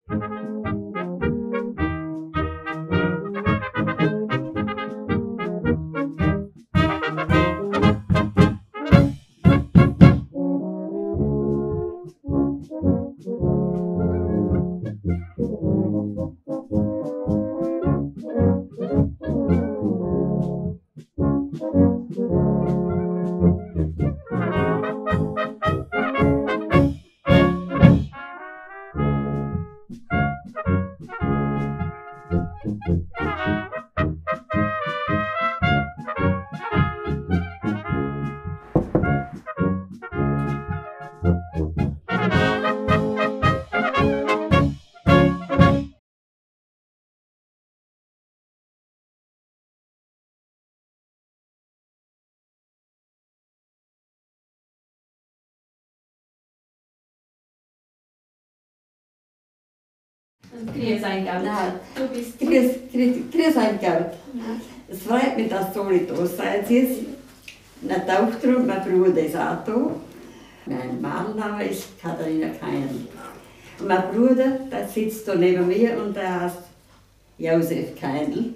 Grüß euch, Nein. du bist... Grüß euch, Gerd. Es freut mich, dass ihr alle da seid. Meine Tochter und mein Bruder ist auch da. Mein Mannenname ist Katharina Kein. Und mein Bruder, der sitzt da neben mir und der heißt Josef Keindl.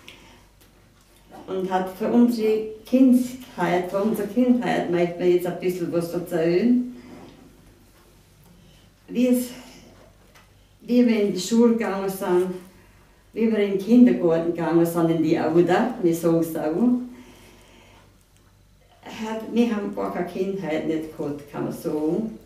Und hat für unsere Kindheit, möchte mir jetzt ein bisschen was erzählen. Wie wir in die Schule gegangen sind, wie wir in den Kindergarten gegangen sind, in die Auda, wir sagen es auch. Wir haben gar keine Kindheit nicht gehabt, kann man sagen.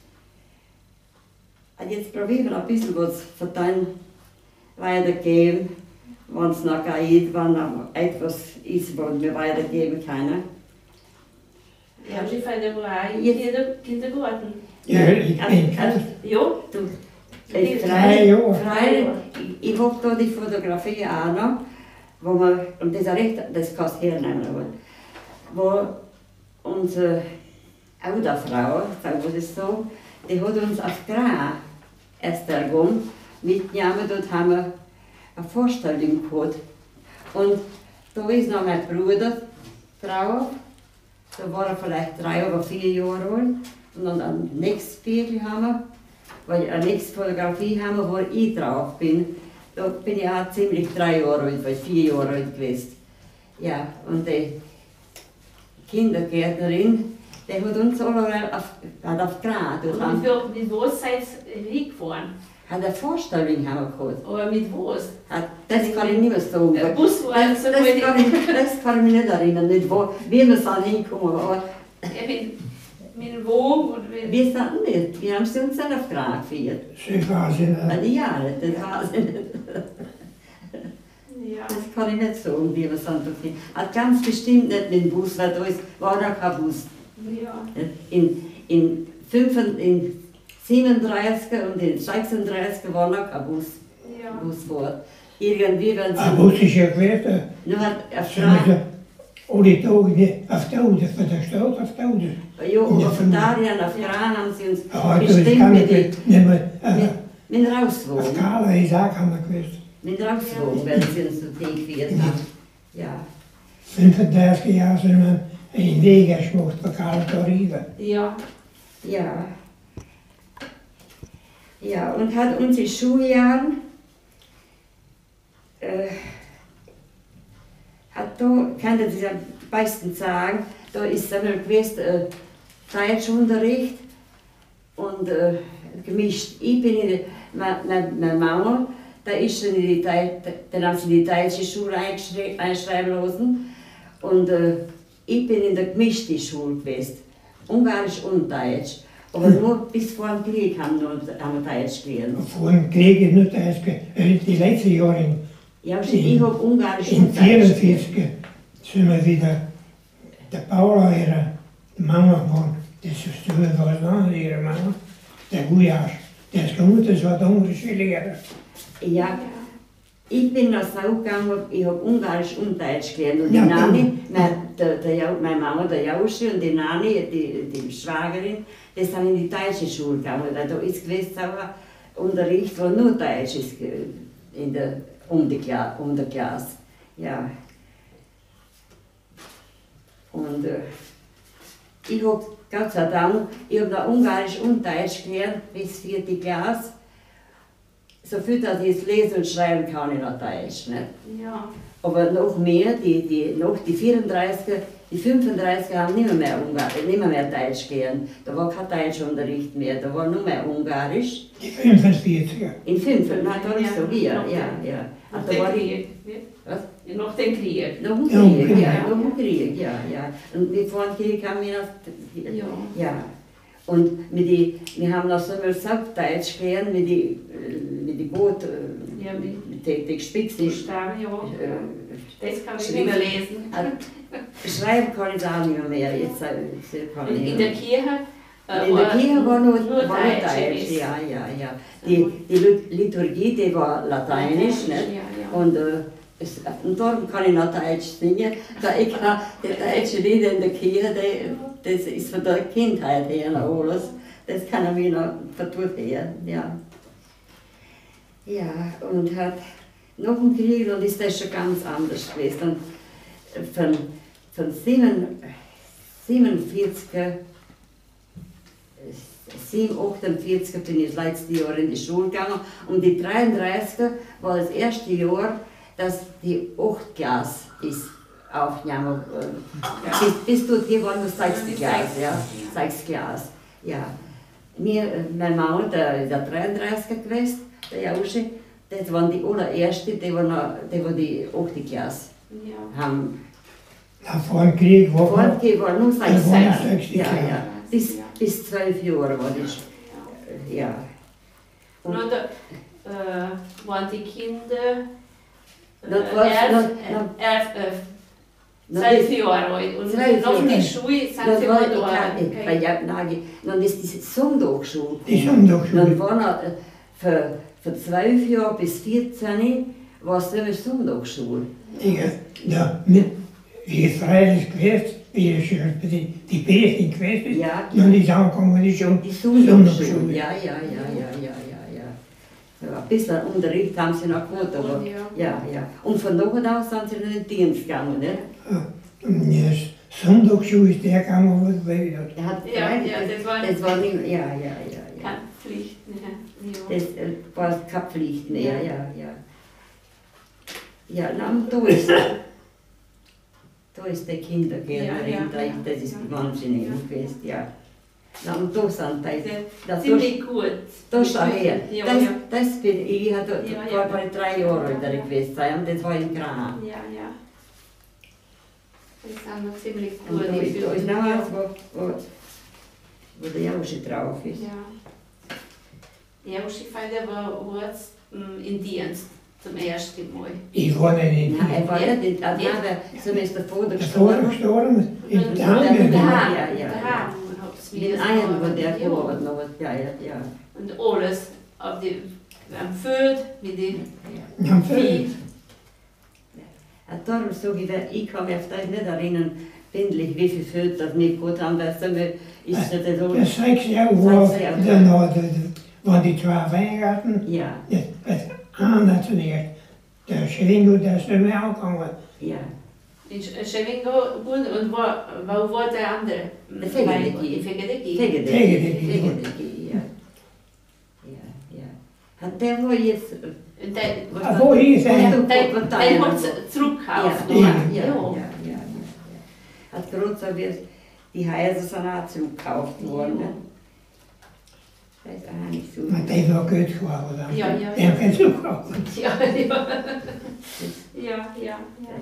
Und jetzt probieren wir ein bisschen was von dem weitergeben, wenn es noch geht, wenn noch etwas ist, was wir weitergeben können. Ja, die feiern auch in Kindergarten. Ja, ich bin kalt. Ja, Du, Drei Jahre. Ich habe da die Fotografie auch noch, wo wir, und das ist auch recht, das kannst du hernehmen, aber, wo unsere Auderfrau, sagen wir das so, die hat uns auf Gra erst ergeben, mitgenommen, dort haben wir eine Vorstellung gehabt. Und da ist noch mein Bruder drauf, da war er vielleicht 3 oder 4 Jahre alt. Und dann am nächsten Bild haben wir, weil eine nächste Fotografie haben wir, wo ich drauf bin. Da bin ich auch ziemlich 3 Jahre alt, weil 4 Jahre alt gewesen. Ja, und die Kindergärtnerin, die hat uns alle auf Grad. und mit was seid ihr hingefahren? Hat eine Vorstellung haben wir gehabt. Aber mit was? Das kann ich nicht mehr sagen. Ein Bus war Das kann ich mich nicht erinnern, nicht wo, wie wir sind hingekommen. Aber mit wo? wir sind nicht, wir haben sie uns nicht auf Grad geführt. Sie war sie nicht. Ja, das weiß ich nicht. Ja. Das kann ich nicht sagen, wie wir sind. Hat ganz bestimmt nicht mit dem Bus, weil da war noch kein Bus. Ja. In 37er und in 36er war noch kein Busfahrt. Irgendwie werden sie... Aber Bus ist ja gewesen. Nur hat eine Sie Frau... müssen alle Tage auf der Auto, von der Stadt auf der Auto. Ja, aber von daher auf Gran haben sie uns Heute ist bestimmt gar mit nicht mehr. mit Auf rausgewogen. Kala ist auch keiner gewesen. Mit rausgewogen, weil sie uns so dick geführt haben. Ja. 35 Jahre sind wir einen Weg gemacht von Kala da rüber. Ja. Ja. Ja, und hat unsere Schuljahren hat da, kann ich das am besten sagen, da ist einmal gewesen Deutschunterricht und gemischt. Ich bin in meine Mama, da ist schon dann haben sie in die deutsche Schule einschreiben lassen und ich bin in der gemischten Schule gewesen, Ungarisch und Deutsch. Aber nur bis vor dem Krieg haben wir Deutsch gelernt. Vor dem Krieg ist nur Deutsch gewesen. Die letzten Jahre Ja, ich habe Ungarisch in und Deutsch gelernt. 1944 sind wir wieder, der Paula, ihre Mama war, das ist was anderes, ihre Mama, der Gujasch, der ist gekommen, das war der ungarische Lehrer. Ja, ich bin nach Sau gegangen, ich habe Ungarisch und Deutsch gelernt. Und die Ja, Nani, meine Mama, der Jauschi und die Nani, die Schwagerin, die sind in die deutsche Schule gegangen. Weil da ist gewesen, aber Unterricht, wo nur Deutsch ist, um die Klasse. Ja. Und ich habe, Gott sei Dank, ich habe noch Ungarisch und Deutsch gelernt bis 4. Klasse. so viel, dass ich es lesen und schreiben kann in Deutsch. Nicht? Ja. Aber noch mehr, noch die 34er, die 35er haben nicht mehr Deutsch gehen. Da war kein Deutschunterricht mehr, da war nur mehr Ungarisch. Die 45er. In 5, na, da ist so hier, Noch ja. Nach Und da dem war ich, Krieg. was? Ja, nach dem Krieg. Noch ein Ja, Krieg, okay. ja, noch ein Krieg, ja. Und wir vor dem Krieg haben wir noch, Ja. ja. Und wir haben noch so mal Deutsch gelernt, mit die Boot, Ja, mit die Spitzen. Buchstaben, ja. Das kann ich nicht mehr lesen. Schreiben kann ich auch nicht mehr jetzt. Kann ich In nicht der mehr. Kirche In der Kirche war nur Deutsch. Deutsch, ja. Die Liturgie, die war lateinisch, nicht? Ja. Und darum kann ich noch Deutsch singen. Da ich kann die deutsche Lieder in der Kirche, das ist von der Kindheit her noch alles. Das kann ich mir noch vertut her, ja. Ja, und hat nach dem Krieg, dann ist das schon ganz anders gewesen. Von 47er 48er bin ich das letzte Jahr in die Schule gegangen. Und die 33er war das erste Jahr, dass die 8. Klasse ist aufgenommen. Bis dorthin war nur 6. Klasse, ja. 6. Klasse, ja. Meine Mama, der 33er gewesen, der Jausche, das waren die allererste, die war die 8. Klasse. Ja. Haben Na, vor dem Krieg war vor dem war nur 6. Das war die Klasse. 6. Ja, Klasse. ja. Bis 12 Jahre war das. Ja. Und da waren die Kinder Das war- 12 Jahre alt. Und 12 nach Jahre. der Schule sind Das sie war mal die da. Kleine, dann ist die Sonntagsschule. Die Sonntagsschule. Dann war noch, für 12 Jahre bis 14 war es immer Sonntagsschule. Wie es freilich gewesen, wie es schon die Bärchen gewesen ist, Ja. dann ist angekommen, die schon Die Sonntagsschule, Sonntagsschule. ja. Ja, ein bisschen Unterricht haben sie noch gehabt, aber ja. Und von da aus sind sie in den Dienst gegangen, nicht? Und die Sonntagsschule ist der gegangen, wo es wieder. Er hat Ja, frei- das war das war nicht, ja. keine Pflicht mehr. Ja. Das war keine Pflicht mehr, ja. Ja, na, und da ist der Kindergärtnerin, Ja. das ist die Wahnsinnige gewesen, ja. Na, und da sind das Ziemlich gut. da schau her, Ja, das bin ich, Ja, war bei 3 Jahren alt gewesen sein, und das war in Gran. Ja. Das sind noch ziemlich Und gut. da ist noch eins, wo der Jausche drauf ist. Ja, Schiffer war jetzt in Dienst zum ersten Mal. Ich war nicht in Nein, er war Ja. nicht, so ist der Vater der Vater gestorben. gestorben, in Und Damberg. Ja. hab's In mir den das Eiern, wo gemacht. der Ja. gearbeitet noch, ja. Und alles auf die, am Feld mit den Am Vieh. Feld. Darum sage ich kann mich auf das nicht erinnern, bindlich, wie viel Föt das nicht gut haben, weil so ist das so. Das 6 Jahre war, dann waren die 2 Weingarten. Ja, Das einer zunächst. Der Schwingo, der ist nicht mehr angegangen. ja. In Schevingo und wo war der andere? Der Fegedeki. In Fegedeki. Tegedeki, ja. Hat der wo jetzt. Und der, Ah, wo hieß er? den hat sie zurückgekauft. Ja. Hat gerade so wie die Häuser sind auch zurückgekauft worden. Ne? Das ist auch nicht so. Maar dat is wel kut geworden dan. Ja. En geen zoek gehad. Ja.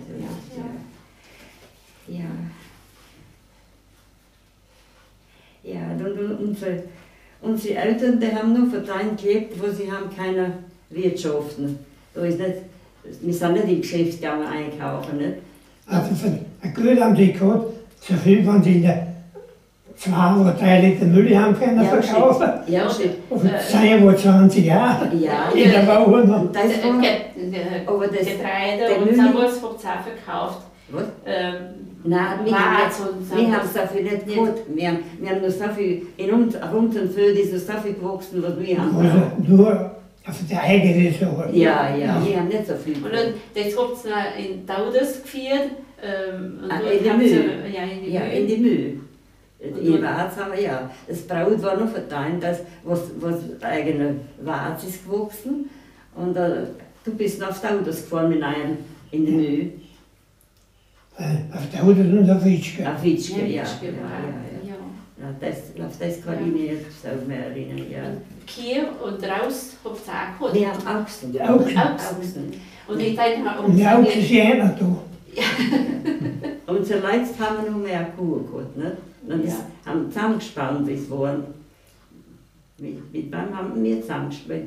Ja, dann unsere Eltern, die haben nur von daheim gelebt, wo sie haben keine Wirtschaften. Da ist nicht, wir sind nicht im Geschäft gegangen einkaufen. Nicht? Also een kut haben sie gehabt, so viel van sie in der 2 oder 3 Liter Müll haben können verkaufen. Ja, Of het zijn wohl 20 Jahre. ja. In der Woche noch. Und das war, aber das, Getreide der und Müll- so was habt ihr auch verkauft. was? Warz Nein, und wir haben so viel nicht gehabt. Wir haben nur so viel, auf unserem Feld ist noch so viel gewachsen, was wir haben. Also nur auf der eigene Sache. Ja, wir haben nicht so viel Und gehabt. dann, das habt ihr in Taudes geführt. Und Ah, dort in die habt ihr- Mühle. Ja, in die Ja, Mühle. in die Mühle. In Warz haben wir ja. Das Braut war noch verteilt, was eigene Warz ist gewachsen. Und du bist noch auf die Autos gefahren mit einem in die Mühe. Auf der Autos und auf Witschke. Auf Witschke, ja. Ja. Ja, auf das kann ich mich so mehr erinnern, ja. Hier und raus habt ihr auch gehabt. Wir haben Augsten. Augsten. Und ich denke, Und die Autos ist ja noch da. Und zuletzt haben wir noch mehr Kuh gehabt, ne? Und Ja. haben zusammengespannt, wie es war. Mit wem haben wir zusammengespannt?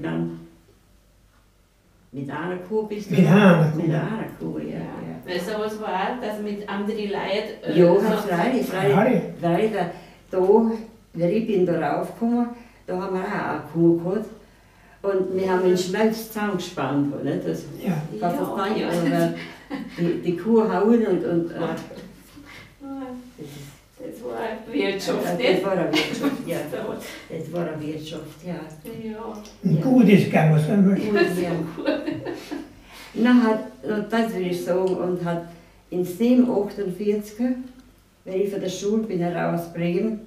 Mit einer Kuh bist du? Mit einer Kuh. Mit einer Kuh, ja. Weil sowas war, dass mit anderen Leuten. Ja, so- freilich. Weil da, wie ich bin da raufgekommen, da haben wir auch eine Kuh gehabt. Und wir haben den Schmelz zusammengespannt, nicht? Das Ja. kannst du das Ja. denken, oder die Kuh hauen und Das war Wirtschaft, das nicht? war eine Wirtschaft, ja. So. Das war eine Wirtschaft, ja. Ja. Ein gutes gegangen, sagen wir. Gut, ja. Und das will ich sagen, und hat in 748, wenn ich von der Schule bin raus Bremen,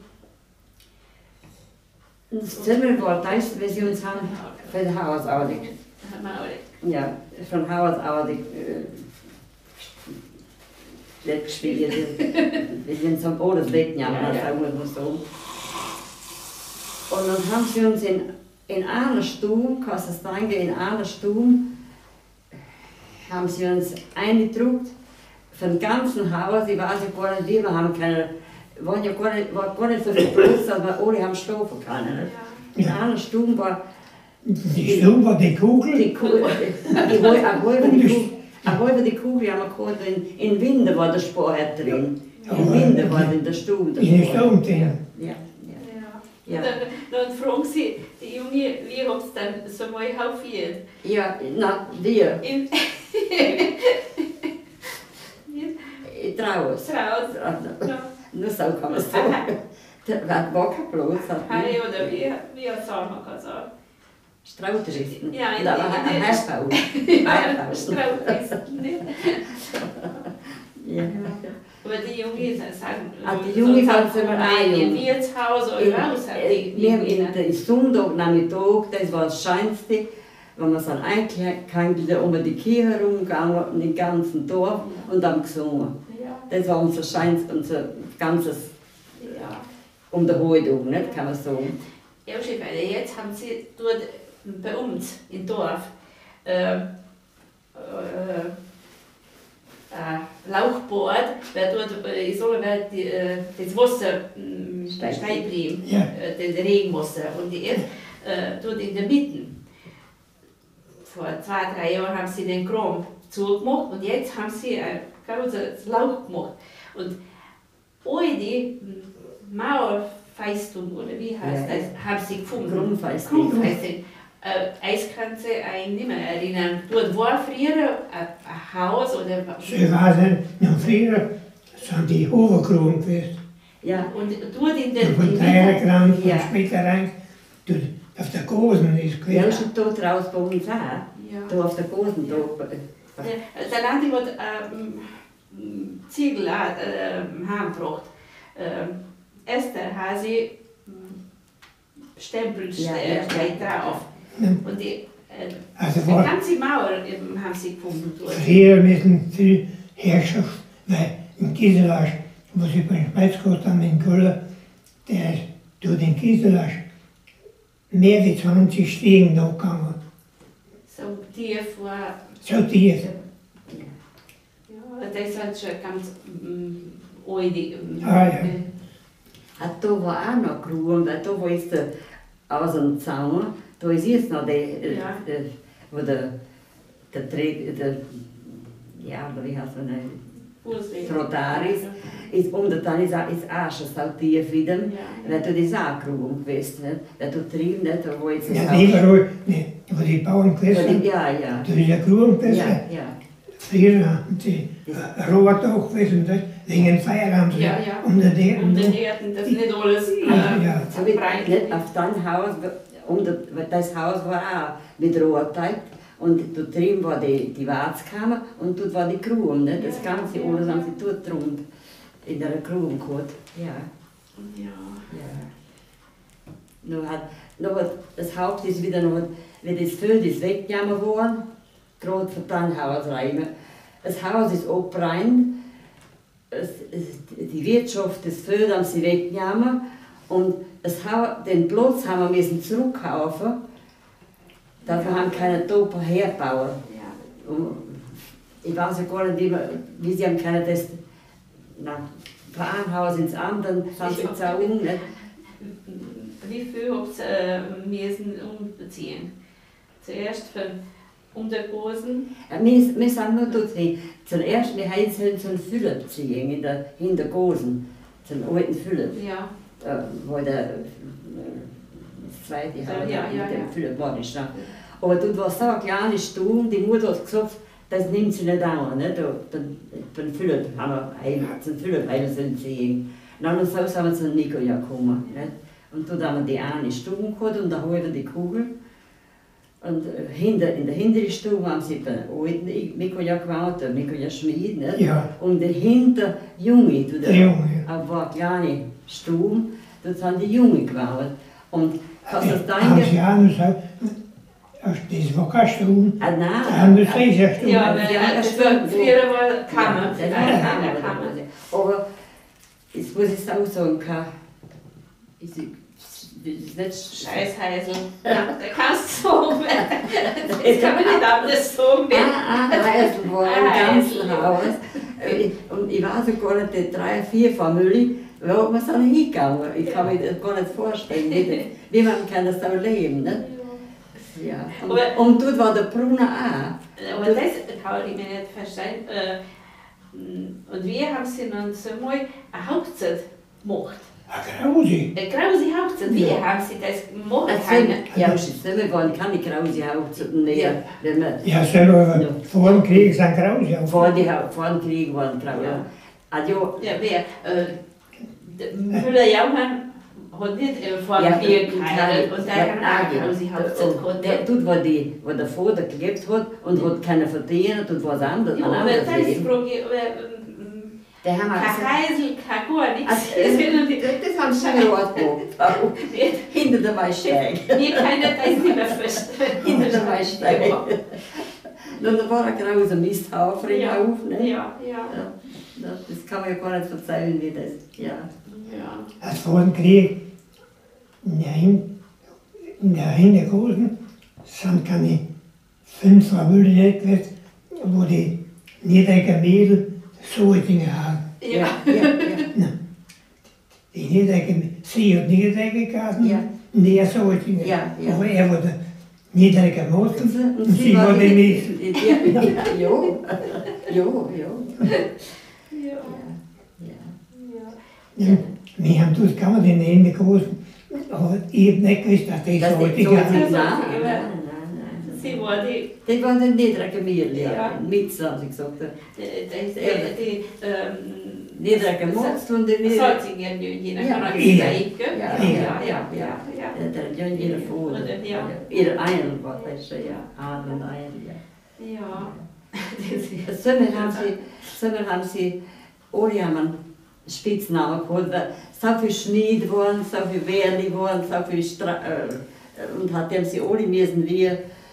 das Zimmer war das, wie sie uns haben von Haus aus, ja, von Haus aus gespielt, wir sind zum Boden weggegangen, sagen wir mal so. Und dann haben sie uns in einer Stunde, kannst du es denken, in einer Stunde, haben sie uns eingedruckt, vom ganzen Haus, ich weiß ja gar nicht, wie wir haben können, war gar nicht so viel Platz, dass wir alle haben schlafen können. Nicht? In einer Stunde war Die Stunde war die Kugel. die Kugel, eine halbe Kugel haben wir gehabt, in Winde war der Sport drin. In Winde war in der Stunde. In der Stunde drin. Ja, Ja. Dann fragen sie die Junge, wie habt ihr dann so mal haufiert? ja, na, wir, In draußen. Traut. Ja. Nur so kann man es sagen. Der war kein Platz. Hey, oder wie sagen wir sagen? Strauterissen. Ja, in- Da war in- ein Hausbau. Ja, Strauß ist nicht. Ja. Aber die Junge sagen, Die Junge sagen sie mal ein ein. Wirtshaus oder raus. Wir haben den Sonntagnachmittag, das war das Schönste, wenn wir sind eingekangelt, um die Kirche herumgegangen, um den ganzen Dorf und haben gesungen. Ja, Das war unser Scheinst, unser ganzes ja. Unterhaltung, nicht, kann man sagen. Ja, schön, weil jetzt haben sie dort bei uns im Dorf Lauchbord, weil dort, ich sage mal, das Wasser steil blieb, Ja. das Regenwasser. Und jetzt dort in der Mitte, vor 2-3 Jahren haben sie den Kram zugemacht und jetzt haben sie ein großes Lauch gemacht. Und all die Mauerfeistung, oder wie heißt Ja. das, haben sie gefunden. Grundfeistung. Grundfeistung. Eins kann sie eigentlich nicht mehr erinnern. Dort war früher ein Haus oder So war es noch früher, sind die Hoverkronen gewesen. Ja, und dort in der Von Teierkram, von Ja. später rein, auf der Gosen ist wir haben gewesen. schon da draußen bei uns auch. Ja. Da auf der Gosen, da. Der Land hat Ziegel heimgebracht. Esther hat sie Stempel Ja, steht drauf. Ja. Und die Also die war ganze Mauer haben sie gefunden dort. früher müssen die Herrschaft, weil im Kieselasch, wo sie beim Schmeiz gehabt haben, in Köller, der ist durch den Kieselasch mehr wie 20 Stiegen da gegangen. So tief war. So tief. Ja, das ist halt schon ganz alte. Ah, ja. Da war auch noch Gruben, weil da war jetzt der Außenzaun, da ist jetzt noch Ja. wo der ja, oder wie heißt er, Trotaris, ist unter dann ist auch schon so tief wieder, weil da ist auch Gruben gewesen, nicht? Weil da drüben, nicht, da wo jetzt das Ja, Haus- überall, ne, wo die Bauern gewesen sind, Ja, da ist ein Gruben gewesen. ja. Früher haben sie Rohrt auch gewesen, das, wegen dem Feier haben sie Ja, ja. unter der Und den Erden, das nicht alles Ja. So wie, breit. nicht auf dein Haus, das Haus war auch mit Rohrteig und da drin war die Wartkammer und dort war die Grube, nicht? Das Ja, Ganze ja, alles ja. haben sie dort drum in der Grube gehabt. Ja, Ja. ja. Noch hat das Haupt ist wieder noch wie das Feld ist weggenommen worden, gerade von den Hausräumen. Das Haus ist abgebrannt, die Wirtschaft, das Feld haben sie weggenommen und den Platz haben wir müssen zurückkaufen. Dafür haben keine Toper herbauen. Ja. Ich weiß ja gar nicht, wie sie haben können das von einem Haus ins andere verzogen. Wie viel habt ihr müssen umziehen? Zuerst von Untergosen? Wir sind nur dorthin. Zuerst, wir haben so einen Füller beziehen in der Hintergosen. So einen alten Füller. Ja. Wo das zweite Haus ja. mit dem Füller war nicht. Aber dort war so eine kleine Stube, die Mutter hat gesagt, das nimmt sie nicht an. Ne? Den Füller haben wir zum Füller ziehen. Dann so sind wir zu Nikola gekommen. Ne? Und dort haben wir die eine Stube gehabt und da halten die Kugel. Und in der hinteren Stube haben sie den alten Nikola gebaut, den Nikola Schmid. Ne? Ja. Und dahinter Junge, Der Junge. war eine kleine Stube, dort haben die Junge gebaut. Und kannst du das Haben denken? sie auch noch so, das war keine Stube. Ah, nein. Da haben wir 3 Stunden. Ja, aber das war früher war Kammer. Ja, das war eine Kammer. Aber jetzt muss ich es auch sagen, ist nicht Scheißheisel. Ja, da kannst du sagen. Das kann man nicht anders sagen. Heisel war im ganzen Haus. Und ich weiß auch gar nicht, die 3, 4 Familien, wo hat man so hingegangen? Ich kann mir das gar nicht vorstellen, wie man kann das so leben. Ne? Ja. Und dort war der Brunner auch. Aber das kann ich mir nicht verstehen. Und wir haben sie dann so mal eine Hochzeit gemacht. Eine Krause. Eine grause Hochzeit. Wie haben sie das gemacht? Ja, es ist immer waren keine grause Hochzeiten mehr. Wenn man Ja, selber vor dem Krieg sind Krause. vor dem Krieg waren grau. Ja. Also, Ja, wer? Müller-Jaumann hat nicht vor dem Krieg geheiratet und der hat auch eine grause Hochzeit gehabt. Dort, wo der Vater gelebt hat und hat keiner verdient, dort war es anders. Ja, ein aber anderes das Leben. frage ich, Der haben wir kein Heisel, kein gar nichts. Das haben sie mir auch gemacht. Hinter der Maisteig. Wir können das nicht mehr verstehen. Hinter der Maisteig. Da war ein grauser Misthaufen Ja. auf. Ne? Ja. Das kann man ja gar nicht verzeihen, wie das. Ja. Als vor dem Krieg in der Hintergosen sind keine 5 Familien gewesen, wo die niedrigen Mädel so Dinge haben. Ja. Die niedrigen, sie hat niedrige Gassen, Ja. der so Dinge. Ja. Aber er war der niedrige Mosten Und und sie war die Mädel. Wir haben das kann man in den Hintergosen, aber ich habe nicht gewusst, dass die so Dinge haben. Nein. Sie war die, Die waren die niedrigen Mädel, Ja. ja. Mitzel, haben sie gesagt. die Niedrige Most und die niedrigen. Salzingen, jeder Ja. kann auch Ja. sagen. Ja. Der hat ihre Frau. Ja. Ihre Eier war das, ja. Adel und Eier, ja. Ja. Sommer haben sie alle einen Spitznamen gehabt, weil so viel Schmied waren, so viel Wehrli waren, so viel und haben sie alle müssen wie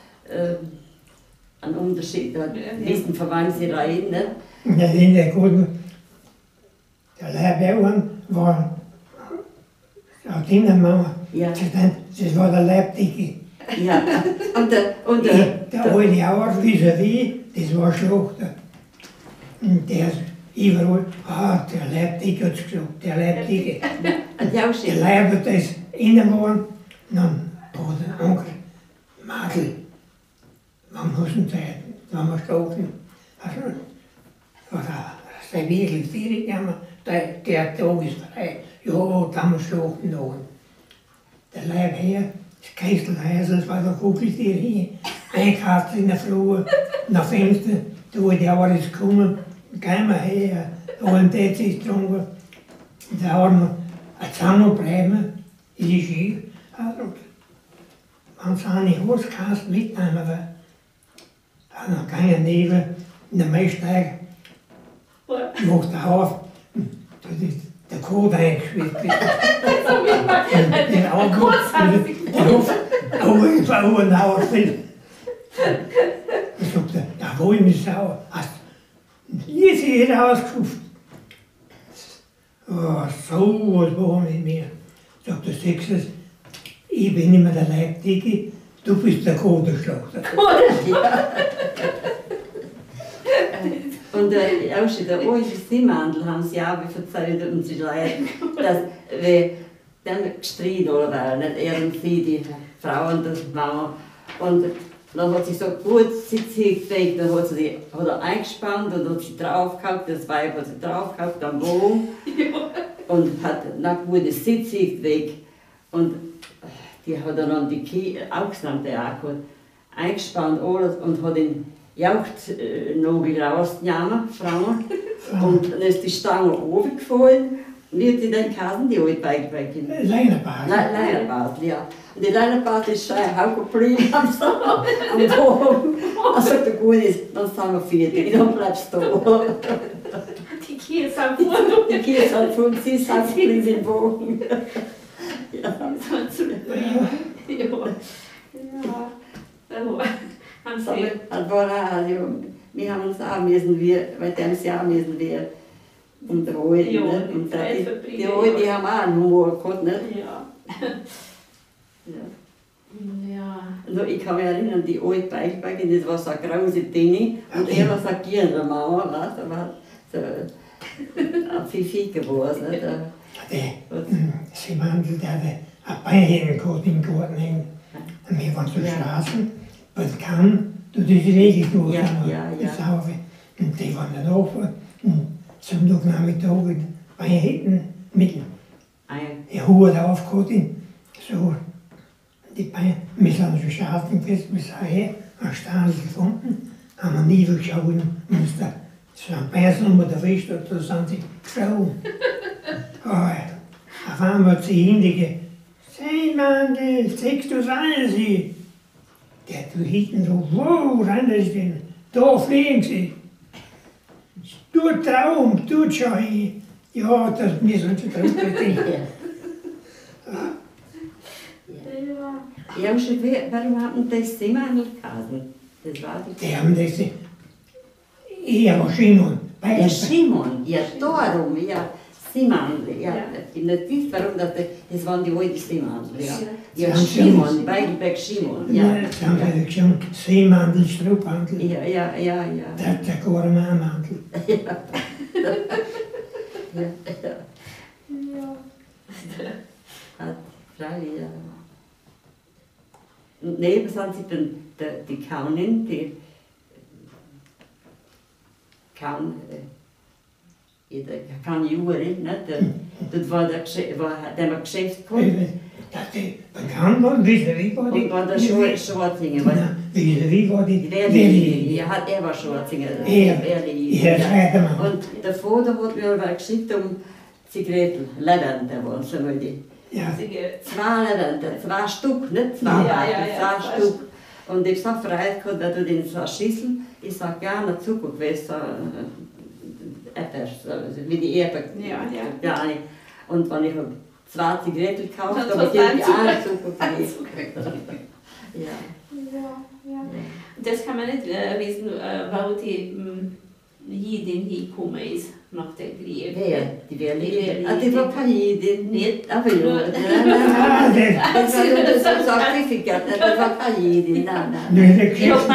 einen Unterschied wissen, von wann sie reden. Ne? In der Hintergosen, der Leibjauern war auf die Mama. Ja. Das war der Leibdicke. Ja. Und der Der alte Jauer vis-à-vis, das war Schlachter. Und der ist überall, der Leibdicke hat es gesagt, der Leibdicke. Der Leib hat das innen waren, dann war der Onkel Madel. Wann hast du denn Zeit? Da haben wir gestochen. Also, oder sein Mädel ist direkt gegangen, der Tag ist frei. Ja, da haben wir gestochen noch. Der Leib her, das Kesselhäuser, das war der Kugeltier hier, einkauft in der Flur, nach Fenster, da die Jahre ist gekommen, gehen wir her, holen die ist getrunken. Da haben wir eine Zange bleiben, in die Ski. Wenn sie eine Horskasten mitnehmen will, dann kann ich neben in der Maisteig, macht der auf, da ist der Code eingeschwitzt. Den Augen, der Luft, aber Frauen auch will. Ich sagte, da wo ich mich sauer. Hier ist jeder ausgeschafft. Oh, so was war mit mir. Sagt der Sechser, ich bin immer der Leibdicke, du bist der Koderschlachter. Und auch schon der alte Simandl haben sie auch erzählt und sie leid, dass wir dann gestritten waren, nicht er und sie, die Frau und die Mama. Und dann hat sie so gut sitzig gelegt, dann hat er eingespannt und hat sie draufgehabt, das Weib hat sie draufgehabt am Bogen und hat nach gut sitzig gelegt. Und die hat dann die Augsnahme gehabt, eingespannt alles und hat den Jauchtnagel rausgenommen, Frauen. Und dann ist die Stange runtergefallen und die hat sie dann Kassen, die alte Beigebäckin. Leinerbart. Leinerbart, ja. Und die Leinerbart ist schon auch geblieben am Boden. Dann sagt der Gute, dann sind wir fertig, dann bleibst du da. Die Kies am Boden. Die Kies am Boden, sie sind geblieben im Boden. Ja. Das war auch, wir haben uns auch müssen, weil dem sie auch müssen wir und der Alte, Ja, ne? Und Zeit die verbringen, Alte, die ja. haben auch einen Humor gehabt, nicht? Ja. Ja. Ja. Also ich kann mich erinnern, die alte Beichbäckerin, das war so eine große Dinge und er war so ein Giernermauer, weißt du, aber so ein Fifi geworden. Nicht? Simandl, der hatte ein Bein gehabt im Garten hängen. Und wir waren so Straßen, weil es kam, du diese Regel durch, das Saufe. Und die waren dann auch Sonntagnachmittag mit Bein hinten mittel. Die Hut aufgehabt, so. Die Beine, wir sind so Straßen gewesen, bis daher, einen Stahel gefunden, haben wir nie geschaut, und da so ein Beißnummer der Fisch, da sind sie geflogen. Auf einmal hat sie hinterher, Simandl, zeigst du es sie? Der tut hinten so, wo rennen sie denn? Da fliegen sie. Du Traum, du Schei. Ja, wir sind schon drauf gekommen. Ja, warum haben das Simandl geheißen? Das war Die haben das, ich war Simon. Ja, Simon, ja, darum, ja. Simandl, ja. Das ist warum, das waren die alten Simandl, ja. Ja, Simon, Beigelberg Simon, ja. Sie haben gesagt, schon Seemandl, Strupphandl. Ja. Der Gormanmandl. Freilich, ja. Und neben sind sie dann die Kaunin, die Kaun, Kaun Jury, nicht? Das war der Geschäft gehabt. Bekannt worden, wie war die? Und war der Schwarzinger. Wie war die? Werli, er war Schwarzinger. Und der Vater hat mir aber geschickt Zigaretten, Lavendel waren so mal die. Ja. 2 Lavendel, 2 Stück, nicht 2 2 Stück. Und ich sag Freiheit gehabt, da tut in so eine Schüssel, ich sag gerne Zucker gewesen, wie die Erbe. Ja. Und wenn ich 2 Zigaretten gekauft habe, habe ich die auch Zucker gegeben. Ja. Das kann man nicht wissen, wo die Jidin hingekommen ist nach dem Krieg. Ja, die Berlin. Die war keine Jidin. Nicht? Aber ja, nein. Das war so ein Pfiffiger, das war keine Jidin, nein.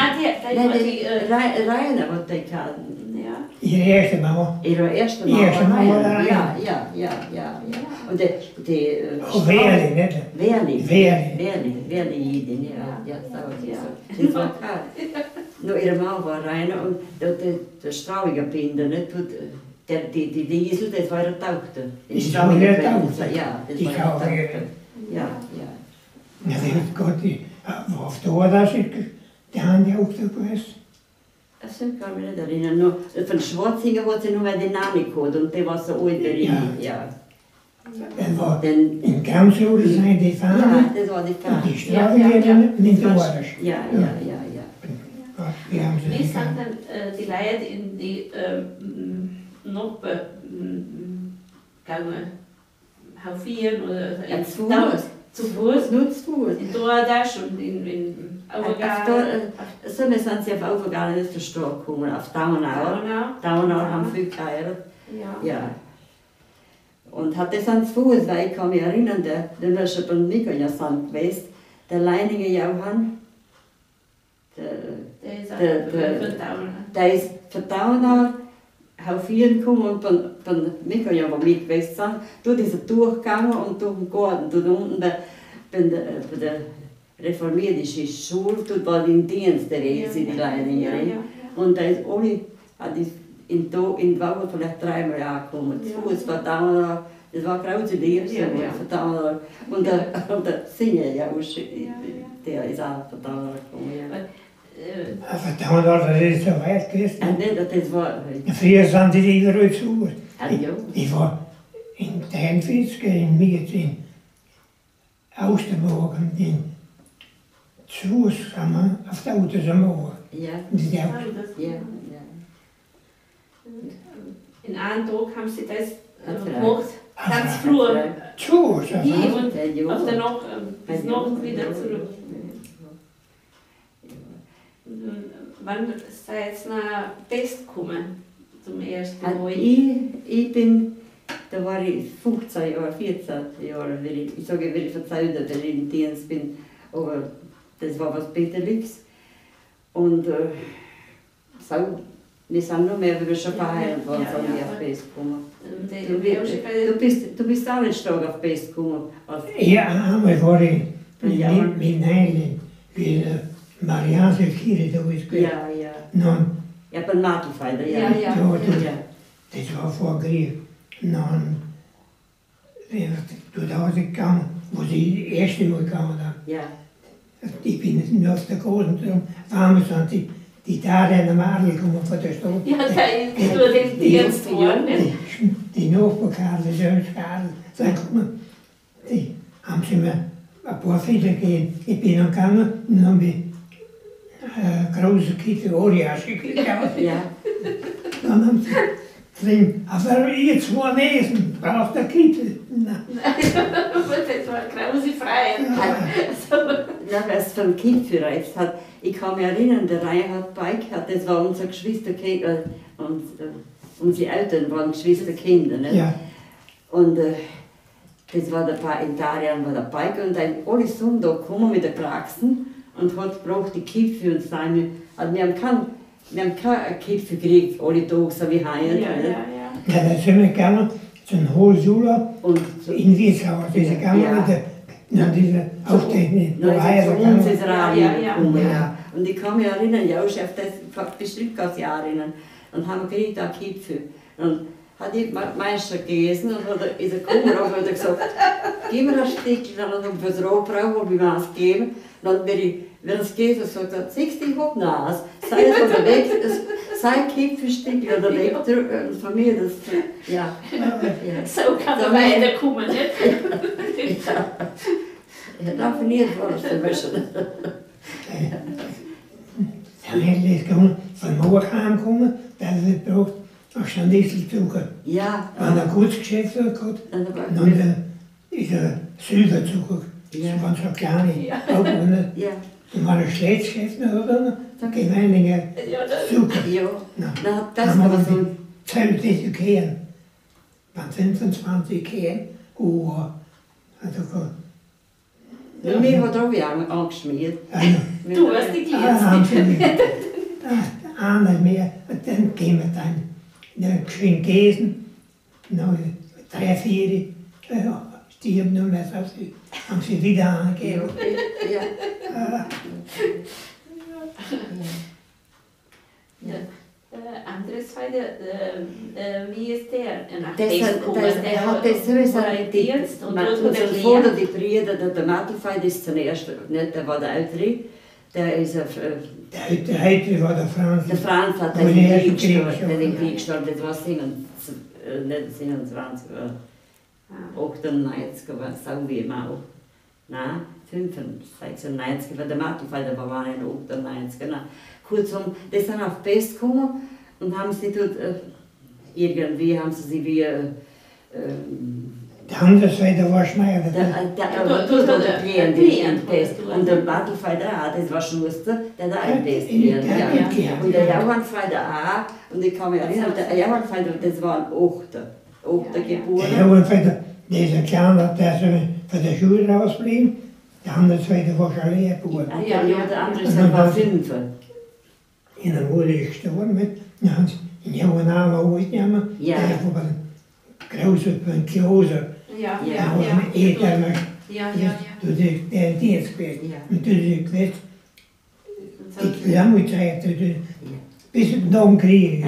Rainer hat die gehabt. Ihre erste Mama. Ihre erste Mama. Ja. Und die Werli, nicht? Werli Jidin, ja, das war klar. Nur ihre Mama war Rainer und der Strauiger Binder, nicht? Die Diesel, das war der Tochter. Die Strauiger Tochter? Ja, das die war der Tochter. Ja. Ja, die hat Gott, auf der Ort, die haben die auch so gewusst. Das kann ich mich nicht erinnern. Nur, von Schwarzinger hat sie nur den Namen gehabt und der war so alt wie ich. Ja. Dann war in Kamsruhe sind die Fahne. Ja, das war die Fahne. Und die Strauiger mit der Ort. Ja. Wie sind dann die Leute in die Noppe gegangen? Haufieren oder zu Fuß? Zu Fuß? Nur zu Fuß. In Dordasch und in Auvergalen. So, wir sind sie auf Auvergalen nicht zur Straße gekommen, auf Daunau. Daunau haben viel geheiratet. Ja. Und hat das an Fuß, weil ich kann mich erinnern, der Löscher und Nico ja sind gewesen, der Leininger Johann, der ist von Daunau auf ihn gekommen und von Nico ja, wo mit gewesen sind, dort ist er durchgegangen und durch den Garten, dort unten bei der reformiertischen Schule, dort war die Dienst der die Leininger. Und da ist ohne, in der Woche vielleicht 3 Mal angekommen. Zu Fuß von Daunau, das war große Liebe von Daunau. Und der Singer, ja, der ist auch von Daunau gekommen. Von Daunau, das ist so weit gewesen. Das war... Früher sind die überall zu. Ja. Ich war in Teinfitzke, in Mietzin, Austermorgen, in Fuß, auf der Autosamor. Ja. In einem Tag haben sie das gemacht, ganz früh. Zu, Hier und auf der Nacht, bis Nacht wieder zurück. Wann ist da jetzt noch Pest gekommen, zum ersten Mal? Da war ich 15 Jahre, 14 Jahre, ich sage, will ich verzeihen, dass ich im Dienst bin, aber das war was Bitterliches. Und so, wir sind noch mehr, wie wir schon verheiratet waren, sind wir auf Pest gekommen. Du bist auch nicht stark auf Pest gekommen. Ja, einmal war ich mit Neilin, wie Marianse-Kirche da ist. Ja. Ja, beim Nagelfeider, ja. Das war vor Krieg. Dann bin ich dort rausgegangen, wo sie das erste Mal gegangen haben. Ja. Ich bin nur auf der großen Arme, sind die Tage in der Madel gekommen von der Stadt. Ja, da ist nur den Dienst worden. Die Nachbarkarte, die Schadel, sind gekommen. Die haben sie mir ein paar Fächer gegeben. Ich bin dann gegangen und dann habe ich große Kiste Oriasche gekauft. Ja. Dann haben sie gesagt, aber ihr zwei Wesen braucht der Kittel. Das war eine große Freiheit. Ja, was vom Kind für jetzt hat. Ich kann mich erinnern, der Reinhard Beik hat, das war unser Geschwisterkind, und unsere Eltern waren Geschwisterkinder. Ne? Ja. Und das war in Darian war der Beik und dann alle Sonntag gekommen mit der Praxen und hat gebracht die Kipfe und seine. Also wir haben kein Kipfe gekriegt, alle Tage, so wie heute. Ja, da sind wir gegangen zum Hohlschule in Wiesau. Das ist gegangen mit dieser Aufstände. Zu uns ist Radio gekommen. Ja. Und ich kann mich erinnern, ja, Chef, das bestimmt kann sich erinnern. Und haben wir gekriegt auch Kipfe. Und hat die Meister gelesen und ist er gekommen und hat gesagt, gib mir das Stückchen, dann hat er für das Rohbrau, wie wir es geben. Dann wenn es geht, dann sagt er, siehst du, ich hab Nas. Sei es oder weg, sei Kipfenstück oder weg, und von mir das, ja. So kann man weiterkommen, nicht? Ja, raffiniert war das dann schon. Dann hätte ich gekommen, von morgen heimgekommen, dann wird gebraucht, auch schon Dieselzucker. Ja. Wenn er ein gutes Geschäft hat, dann ist er Silberzucker. Das waren so kleine Augen. Ja. Und wenn er schlechtes Geschäft hat, dann Gemeininger Zucker. Ja. Dann haben wir so 20 Kehren. Wenn 25 Kehren, also gut. Ja, mir hat auch wieder angeschmiert. Du hast die Gläser. Einmal mehr, und dann gehen wir dann schön Käsen, noch 3, 4, die haben nur mehr so, haben sie wieder angegeben. Ja. Andres Feide, wie ist der nach Das Pest gekommen? er hat das sowieso Dienst und unser Vater, die Brüder, der Mattelfeid ist zuerst, nicht, der war der Ältere, der ist auf... Der Ältere war der Franz. Der Franz hat den Krieg gestorben, das war 27, 98 war es, sagen wir mal. Nein, 96 war der Mattelfeid, der war nicht 98, genau. Kurzum, die sind auf Pest gekommen und haben sie dort, irgendwie haben sie sich wie Die andere Seite war Schneider. Und der Battlfighter auch, das war Schuster, der hat auch Best werden. Und der Johann-Fighter auch, und ich kann mich erinnern, der Johann-Fighter, das war ein Achter geboren. Der Johann-Fighter, der ist ein kleiner, der ist von der Schule rausgeblieben. Der andere Seite war schon leer geboren. Der andere war 5. In der Wurde ist gestorben mit. Dann haben sie den Johann auch aufgenommen. Der war groß von Klose. Ja. Du der Dienst gewesen. Und du gewesen, die lange Zeit, bis nach dem Krieg.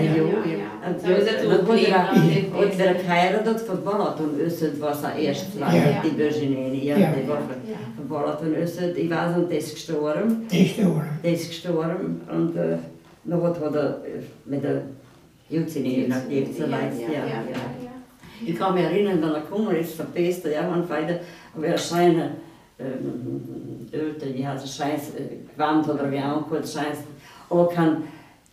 Und der geheiratet von Balaton Össed war sein erstes Land, die Virginine. Die war von Balaton Össed, ich weiß nicht, der ist gestorben. Der ist gestorben und noch hat er mit der Jutzine nachgelebt, so leid. Ich kann mich erinnern, wenn er gekommen ist, der Beste, der Johann-Fighter, aber er scheint Ölte, die hat scheiß gewandt oder wie auch kurz scheiß, aber kann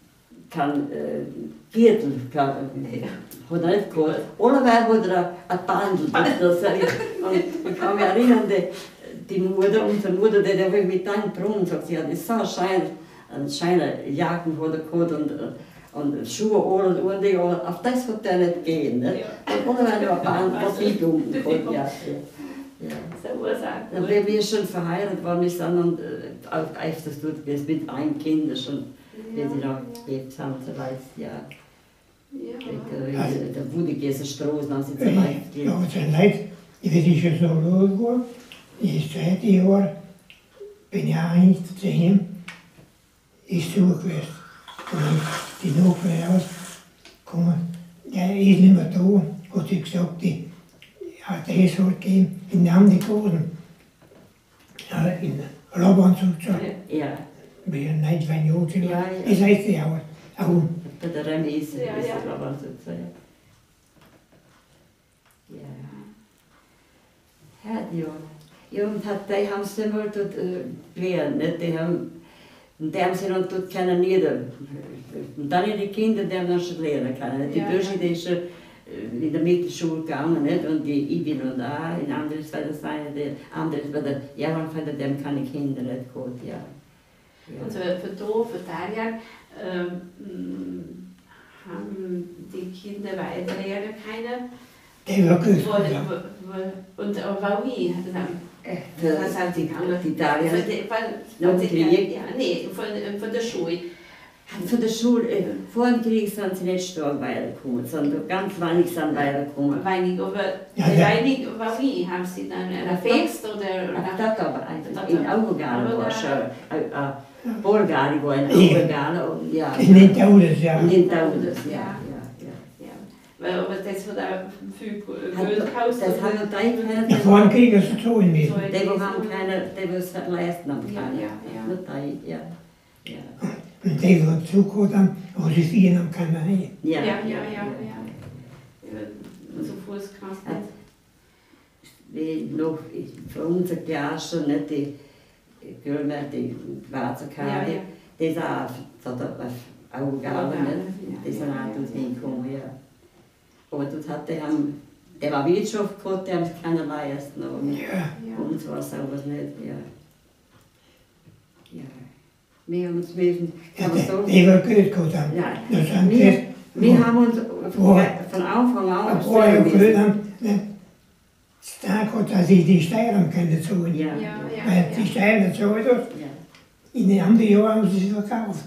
Viertel, hat er nicht gehabt. Allerweil hat er ein Bandel. Und ich kann mich erinnern, die Mutter, unsere Mutter, die hat mit einem Brunnen gesagt, sie hat so scheine Jacken hat er gehabt und Schuhe alle und die alle. Auf das hat er nicht gehen. Ne? Und allerweil ein Bandel, was ich dumm gehabt. Dann bin wir schon verheiratet worden, ist dann und öfters tut es mit einem Kind schon, wenn sie noch gelebt haben, so weiß der Wudigese Straße, haben sie so weit gelebt. Ja, so leid, ich bin schon so los geworden. Das zweite Jahr bin ich eigentlich zu ihm, ist so gewesen. Und die Nachbarn rausgekommen, der ist nicht mehr da, hat sie gesagt, die hat das halt gegeben, in den Amdikosen. In Robanzug. Ja. Wie ein nicht von Jotze. Das heißt ja auch. Bei der Remise ist der Robanzug. Ja, und die haben sie mal dort gelernt, die haben sie dann dort kennen nieder. Und dann die Kinder, die haben dann schon lernen können. Die Bösche, die ist in der Mittelschule gegangen, nicht? Und ich bin und da, in anderes war das eine, der andere bei der Johann-Fighter, dem keine Kinder nicht gehabt, ja. Und für Darjan haben die Kinder weiterlehren können. Der war gut. Und wie? Was haben sie gegangen? Die Darjan? Nee, von der Schule. Von der Schule, vor dem Krieg sind sie nicht stark weitergekommen, sondern ganz wenig sind weitergekommen. Wenig, aber wenig, wie? Haben sie dann ein Fest oder? Das aber in Augale war schon, Bulgari war in Augale, ja. In den Taudes, ja. In den Taudes, ja. Aber das hat auch viel Geld gekostet. Das haben wir Vor dem Krieg ist es so in mir. Die haben keine, die es leisten haben können. Ja. Und die, die zugehört haben, wo sie vier haben können. Ja. Zu Fuß kannst du nicht. Wie noch für unsere Klasse, nicht die Gülmer, die Schwarzerkarte, die ist auch Augale, die sind auch dort hingekommen, ja. Aber dort hat der war Wirtschaft gehabt, der haben keine leisten, aber bei uns war es sowas nicht, ja. Wir haben uns müssen, kann man sagen, die war gut gehabt haben. Wir haben uns von Anfang an vorher gehört haben, es Tag hat, dass ich die Steuern können zahlen. Weil die Steuern zahlt hat. In den anderen Jahren haben sie sie verkauft.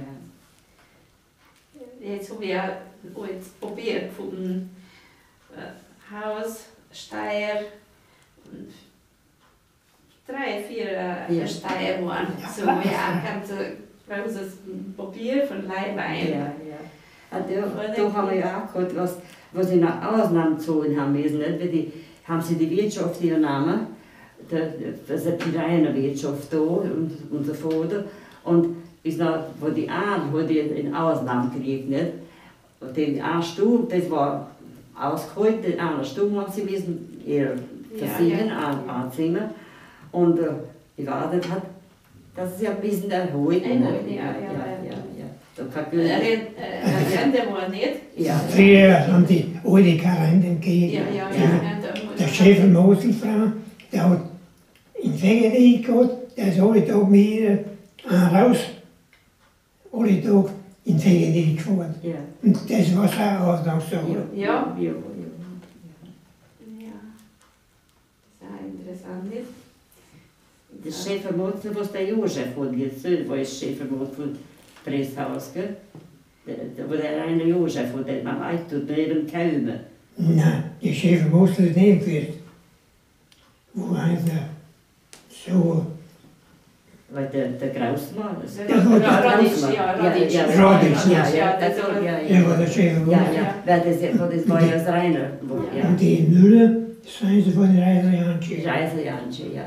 Jetzt habe ich ja probiert von Haus, Steier und 3, 4 Steier waren. So, ganz großes Papier von Leihwein. Da haben wir ja auch gehabt, was sie nach Ausnahmen gezogen haben müssen. Nicht? Haben sie die Wirtschaft übernommen, das ist die reine Wirtschaft da, unser Vater. Und bis nach, wo die Adel in Ausnahmen gekriegt, nicht? Und den einen Stuhl, das war ausgeholt, den anderen Stuhl haben sie müssen versichern, ein Zimmer. Und die Wahrheit hat, das ist ja ein bisschen erholt. Rente war nicht. Früher haben die alle Kalender gegeben. der Chef im Moselfrau, der hat in Fegedei gehabt, der ist alle Tage mit ihr raus, alle Tage in Fegedei gefahren. Ja. Und das war seine Ausgangssache. Ja. Ja. Ja. Das ist auch interessant, nicht? Der Schäfermottel, was der Josef hat, jetzt selber ist Schäfermottel Presshaus, gell? Wo der eine Josef hat, der man weiß, tut neben Köln. Nein, die Chef im Mosel ist nicht gewesen. Wo einer so, Weil der Grausmann, das Ja, Radisch, Radisch, ja, Radisch, ja, der war der Chef im Mosel. ja, weil das war ja das Reine. Ja. Und die Mühle, das sind sie von der Reiserjantsche. Reiserjansche, ja.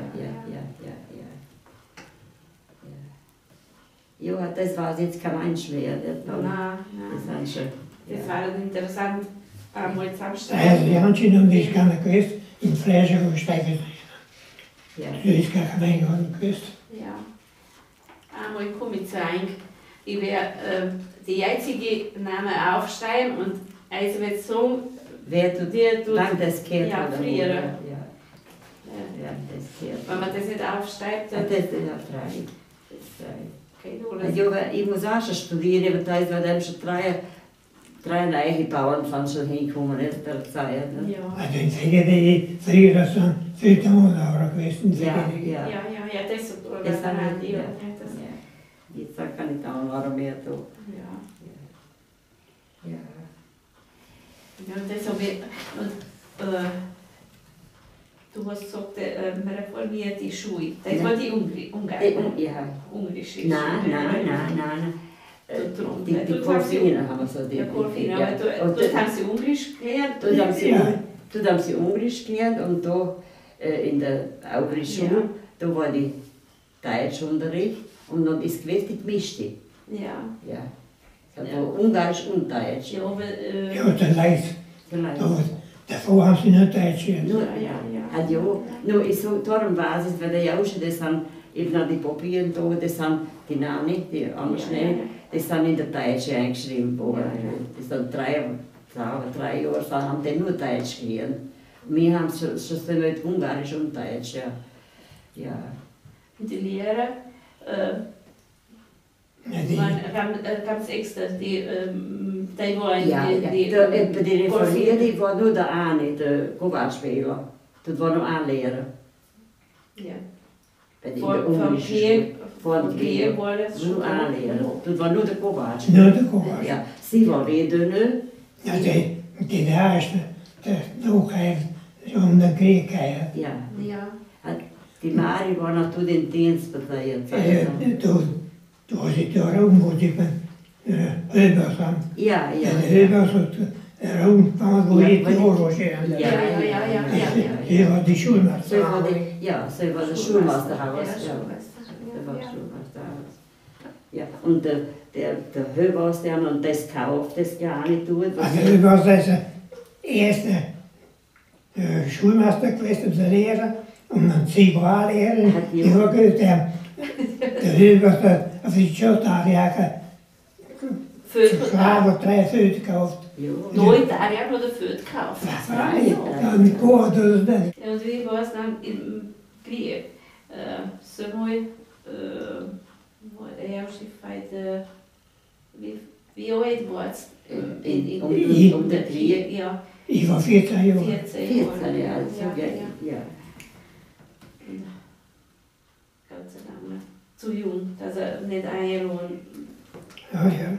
Ja, das war jetzt kein Mensch mehr. Nein, Das ist schon. das war interessant, einmal zusammenstellen. Reiserjantsche, und das ist keiner gewusst, in Fleischer und Steife. Ja. Das ist gar kein Eingang gewusst. Ja. Einmal komme ich zu einem, ich werde die jetzige Namen aufschreiben und also wird sagen, Wer tut wann das gehört? Ja, oder früher. wo, ja, das gehört. wenn man das nicht aufschreibt, Ja, dann das ist ja drei. Das ist drei. geht Ja, alles. aber ich muss auch schon studieren, aber da ist dann schon drei neue Bauern sind schon hingekommen in der Zeit. Ne? Ja. Also in Fegedei, früher das sind viele Monate gewesen. Ja, Ja, ja. das Das sind ja, wir, ja. das, Jetzt kann ich auch noch mehr tun. ja. Ja. Ja, und das habe ich, und du hast gesagt, reformierte Schule, das Ja. war die Ungarn, Ja. ungarische Nein. Drum, Die dort Korfinen haben wir so. Ja, Korfina, ja. aber Und dort haben sie Ungarisch gelernt. dort haben sie, Ja. dort haben sie Ungarisch gelernt und da in der Augrischule, Ja. da war die Deutschunterricht und dann ist gewesen die gemischte. Ja, Ja. Es Ja. war Ungarisch und Deutsch. ja, aber, Ja, der Leid. Gleich. Davor haben sie nicht Deutsch gelernt. Nur, ja. ja. Nur ich so, darum weiß ich, weil der Jausche, das sind eben auch die Papiere da, das sind die Nani, die Angeschnitten, das sind in der Deutsche eingeschrieben worden. Das sind drei Jahre, da haben die nur Deutsch gelernt. Wir haben schon so mit Ungarisch und Deutsch, ja. Und die Lehrer, Ja, die, ganz extra, die waren Ja, bei den Reformierten war nur der eine, der Kovac-Spieler. Dort war noch ein Lehrer. Ja. Bei den Von ungarischen Krieg, Von von Krieg Krieg. war das schon Nur ein Lehrer. Dort war nur der Kovac. nur der Kovac. Ja, sie war Redene. Ja, die erste, der Nachher, um den Krieg geheiratet. Ja. Ja, Die Mari war natürlich in Dienstpartei. Du hast dich da rum, wo sie beim Höbers haben. Ja. Der Höbers hat rumgefahren, wo Ja, ich die weil- Ohrwasche haben. Ja. Sie war die So Schulmeister. war so war das Schulmeisterhaus. Ja, Ja. Schulmeister. Das war das Ja. Schulmeisterhaus. Ja, und der Höbers, der hat das gekauft, das gar nicht tut. Also Höbers ist der erste Schulmeister gewesen, der Lehrer. Und dann sie war auch Lehrerin. Hat die Die war gut, der Höbers hat auf die Schottarjacke Schlager 3 Föte gekauft. Ja. Neu Italien oder Föt gekauft. Ja, mit Gott oder nicht. Ja, und wie war es dann im Krieg? So mal, der erste Fight, wie alt war es? Um den Krieg. Ja, Ich war 14 Jahre. 14 14 Jahre, so Ja. ja. Gott sei Dank zu jung, dass er nicht einlohnt. Ja, ja.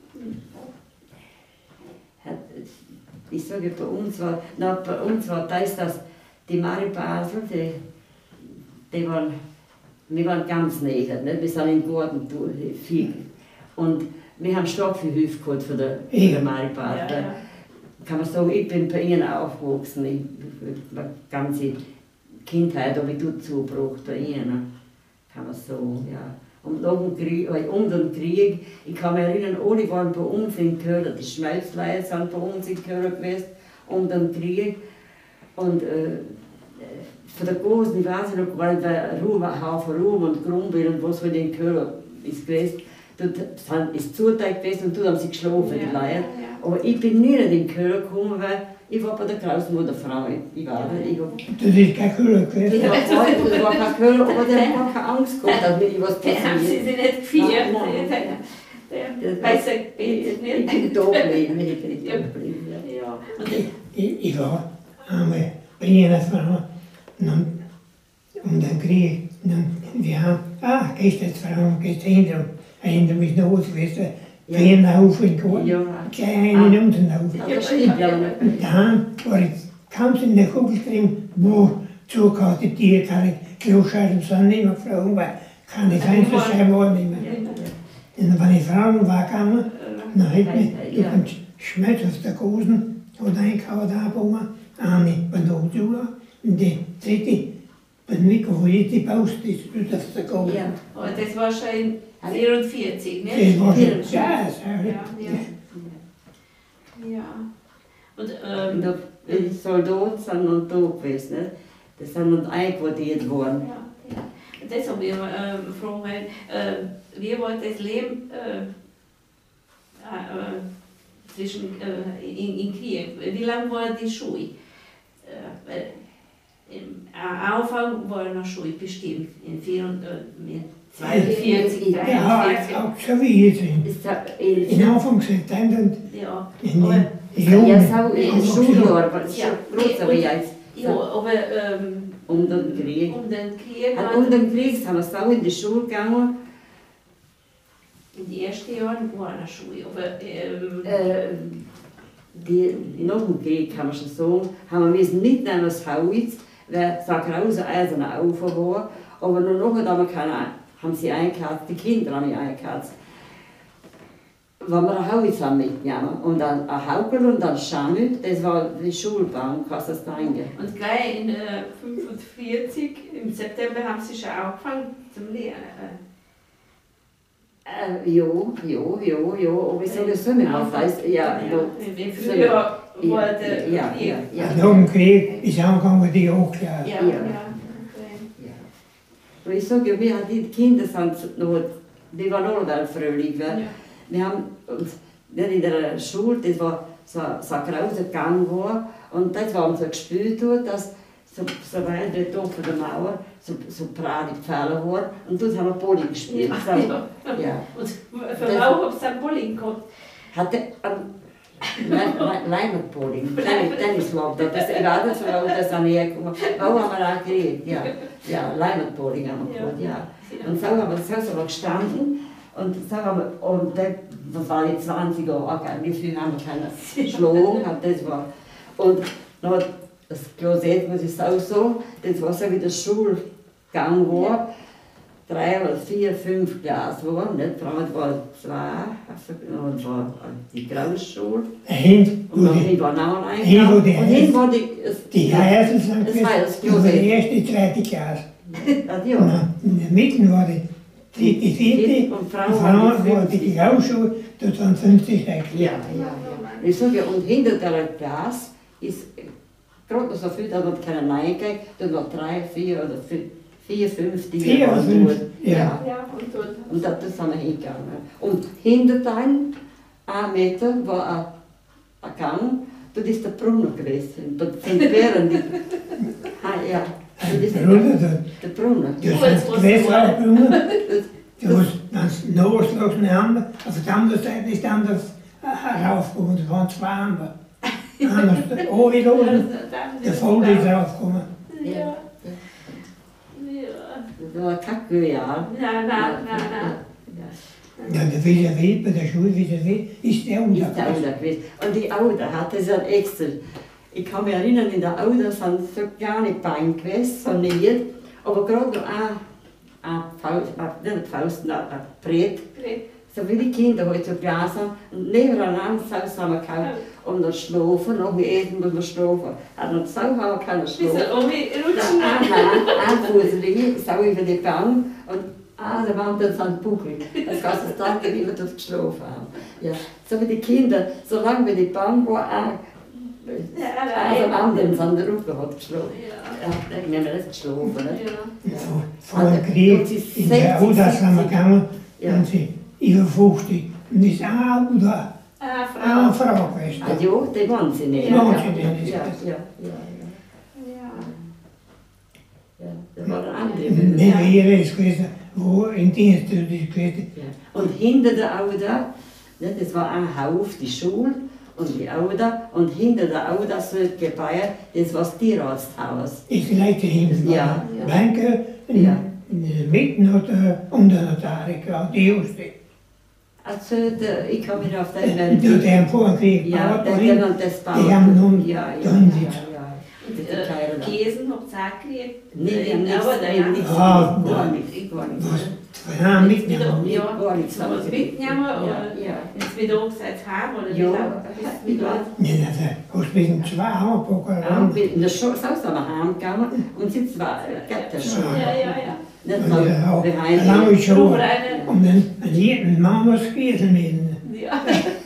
Ich sage, bei uns war das, die Mari Basel, die waren, wir waren ganz näher, nicht? Wir sind im Garten viel. Und wir haben stark viel Hilfe gehabt von der Mari Basel. Ja. Kann man sagen, ich bin bei ihnen aufgewachsen. Meine ganze Kindheit habe ich dort zugebracht bei ihnen. Kann man sagen, ja. Und nach dem Krieg, um den Krieg, ich kann mich erinnern, alle waren bei uns in Köln, die Schmelzleute sind bei uns in Köln gewesen, um den Krieg. Und von der Großen, ich weiß noch, weil der Haufen Ruhm und Grumbil und was für in Köln ist gewesen, dort ist Zuteil gewesen und dort haben sie geschlafen, die Leute. Aber ich bin nie in Köln gekommen, weil Ich war bei der Großmutter Frau. Ich war Das ist keine Kühle gewesen. ich war kein Köhler, aber der hat keine Angst gehabt, dass mir was Den haben sie passiert. sich nicht gefeiert. Das- Weißt du, gebetet Ich bin nicht. da geblieben, ich bin da geblieben. Ja. Ja, und Ich war einmal bei einer Frau um den Krieg. Wir haben, gehst jetzt Frau, gehst hinter mich nach Hause gewesen. Ja. Für einen Haufen in Korn. Ja. Gleich einen um den Haufen. Ja, das stimmt ja. Daheim war ich kaum in der Kugel drin, wo zugehörte die keine Kloscheiben, sondern nicht mehr geflogen, weil keine Einzelscheiben war nicht mehr. Und dann, wenn ich Frauen war gegangen, dann hat mich durch den Schmerz aus der Hosen oder eingehauen, eine bei der Hochschule und die dritte bei dem Mikro, wo jetzt die Baust ist, aus der Hosen. Ja. aber das war schon in 44, ne? Das war schon Ja. Jazz. Ja. Und Und die Soldaten sind noch da gewesen. Nicht? Das sind noch einquartiert worden. ja. Das habe ich gefragt, wie war das Leben zwischen, in Krieg? Wie lange war die Schule? Am Anfang war noch Schule bestimmt, in 42, Ja, 43. auch schon wie jetzt in Anfangsseptember Ja, in aber, Juni. Ja, so im Schuljahr, aber es ist Ja. schon groß, aber jetzt ja, aber um den Krieg. um den Krieg Und um den Krieg sind wir so in die Schule gegangen. in den ersten Jahren war eine Schule, aber Nach dem Krieg, kann man schon sagen, haben wir nicht nehmen das Haus, weil so ein großer eiserner Aufer war. Aber nur nachher haben sie eingekauft, die Kinder haben mich eingekauft. Wenn wir ein Haus haben mitgenommen und dann ein Haupel und dann Schammel, das war die Schulbank, kannst du das denken. und gleich in 45, im September haben sie schon angefangen zum Lernen. Ja, aber ich sage so nicht, was heißt, ja. Im Frühjahr war der Ja. Krieg. Nach dem Krieg ist angefangen die Hochklasse. Ja, Ja. okay. Und ich sage ja, wir haben die Kinder sind noch, die waren alle fröhlich. Weil Ja. wir haben uns nicht in der Schule, das war so ein großer Gang war, und das war uns so gespielt, dass so weit da von der Mauer so breite Pfähle waren, und dort haben wir Bowling gespielt. Ja, So, ja. ja. Und für auch ob es ein Bowling kommt. Hatte Leimertbowling, Tennislob, das ist egal, das war das an hergekommen. Wo haben wir auch geredet? Ja, Leimertbowling haben wir gehabt, ja. Und so haben wir gestanden und so haben wir, und das war jetzt 20 Jahre alt, wie viel haben wir keine geschlagen, das war. Und noch das Klosett, muss ich auch sagen, das war so wie der Schulgang war. 3 oder 4, 5 Glas waren, nicht? Frauen waren 2, und war die Großschule. Hin, Und dann hinten war noch ein Hin, wo Eingang. die Und hinten war die Heisel sind das war das das war die Klosett. erste, zweite Klasse. Ja. Und in der Mitte war die dritte, vierte. Und Und Frauen Frauen waren war die Hausschule, dort waren 50 Hektar. Ja. Ich sage ja, und hinter der Glas ist gerade noch so viel, da wird keine Neige, da noch 3, 4 oder 4, 5, die 4 oder 5, ja. Ja, und dort. Und das sind wir hingegangen. Und hinter dann, 1 Meter, war ein Gang, dort ist der Brunnen gewesen. Dort sind Bären. Ja, dort ist Brunnen, da der Brunnen. das sind Gewässerbrunnen. Da was ganz nachgeschlossen haben, auf der anderen Seite ist dann das raufgekommen, das waren 2 andere. Anders, oben los, der Vogel ist raufgekommen. Ja. Ja. Das war Kacke, ja. Nein. Ja, der vis-à-vis, bei der Schule vis-à-vis, ist der Ist der Unterpass. Auder gewesen. Und die Auder hatte so ein extra. Ich kann mich erinnern, in der Auder sind so kleine Beine gewesen, so nicht, aber gerade noch ein Faust, ein Brett. So wie die Kinder heute so Glas haben. Und nebeneinander so haben wir gehabt. Und dann schlafen, nach dem Essen muss man schlafen. Und so haben wir keine Bisschen schlafen. rutschen. Ein Fuß liegen, so über die Bank. Und der Wand dann so ein Buckel. Das kannst du danke, wie wir dort geschlafen haben. Ja. So wie die Kinder, solange wir die Bank war, also anderen sind der Rücken hat geschlafen. Ja, ich nehme das geschlafen. Nicht? Vor dem Krieg, in der Audas haben wir gegangen, Ja. und sie über 50. Und ist ein Auda Frau. Frau gewesen. Ah ja, die wohnen sie nicht. Ja, ja, ja. Ja, das war eine andere. Mit ihr ist gewesen, wo in Dienst ist gewesen. Ja. Und hinter der Auda, ne, das war ein Haus, die Schule und die Auda. Und hinter der Auda so ein Gebäude, das war das Tierarzthaus. Ich leite hinten. Ja. Bänke, Ja. mitten und der Notarika, die Juste. Also, ich kann mich auf den Welt. Die haben vor dem Krieg Ja, gebaut, die haben das bauen. die haben nun Ja. dann Käsen habt ihr auch gekriegt? Nee, die haben nichts. Aber da ja. Nichts. Ah, Gar nichts. Gar nichts. was haben wir mitgenommen. Ja, Gar nichts. haben wir es mitgenommen oder Ja. jetzt wieder umgesetzt haben oder Ja. wieder? Ja, das ist ein bisschen schwer, aber Ja, in der Schule sind wir heimgegangen und sind zwar, gab das schon. Ja. Nicht Und so auch behind. eine lange Schon Schuhe. eine. Und dann jeden Mann was gewesen mit. Ja.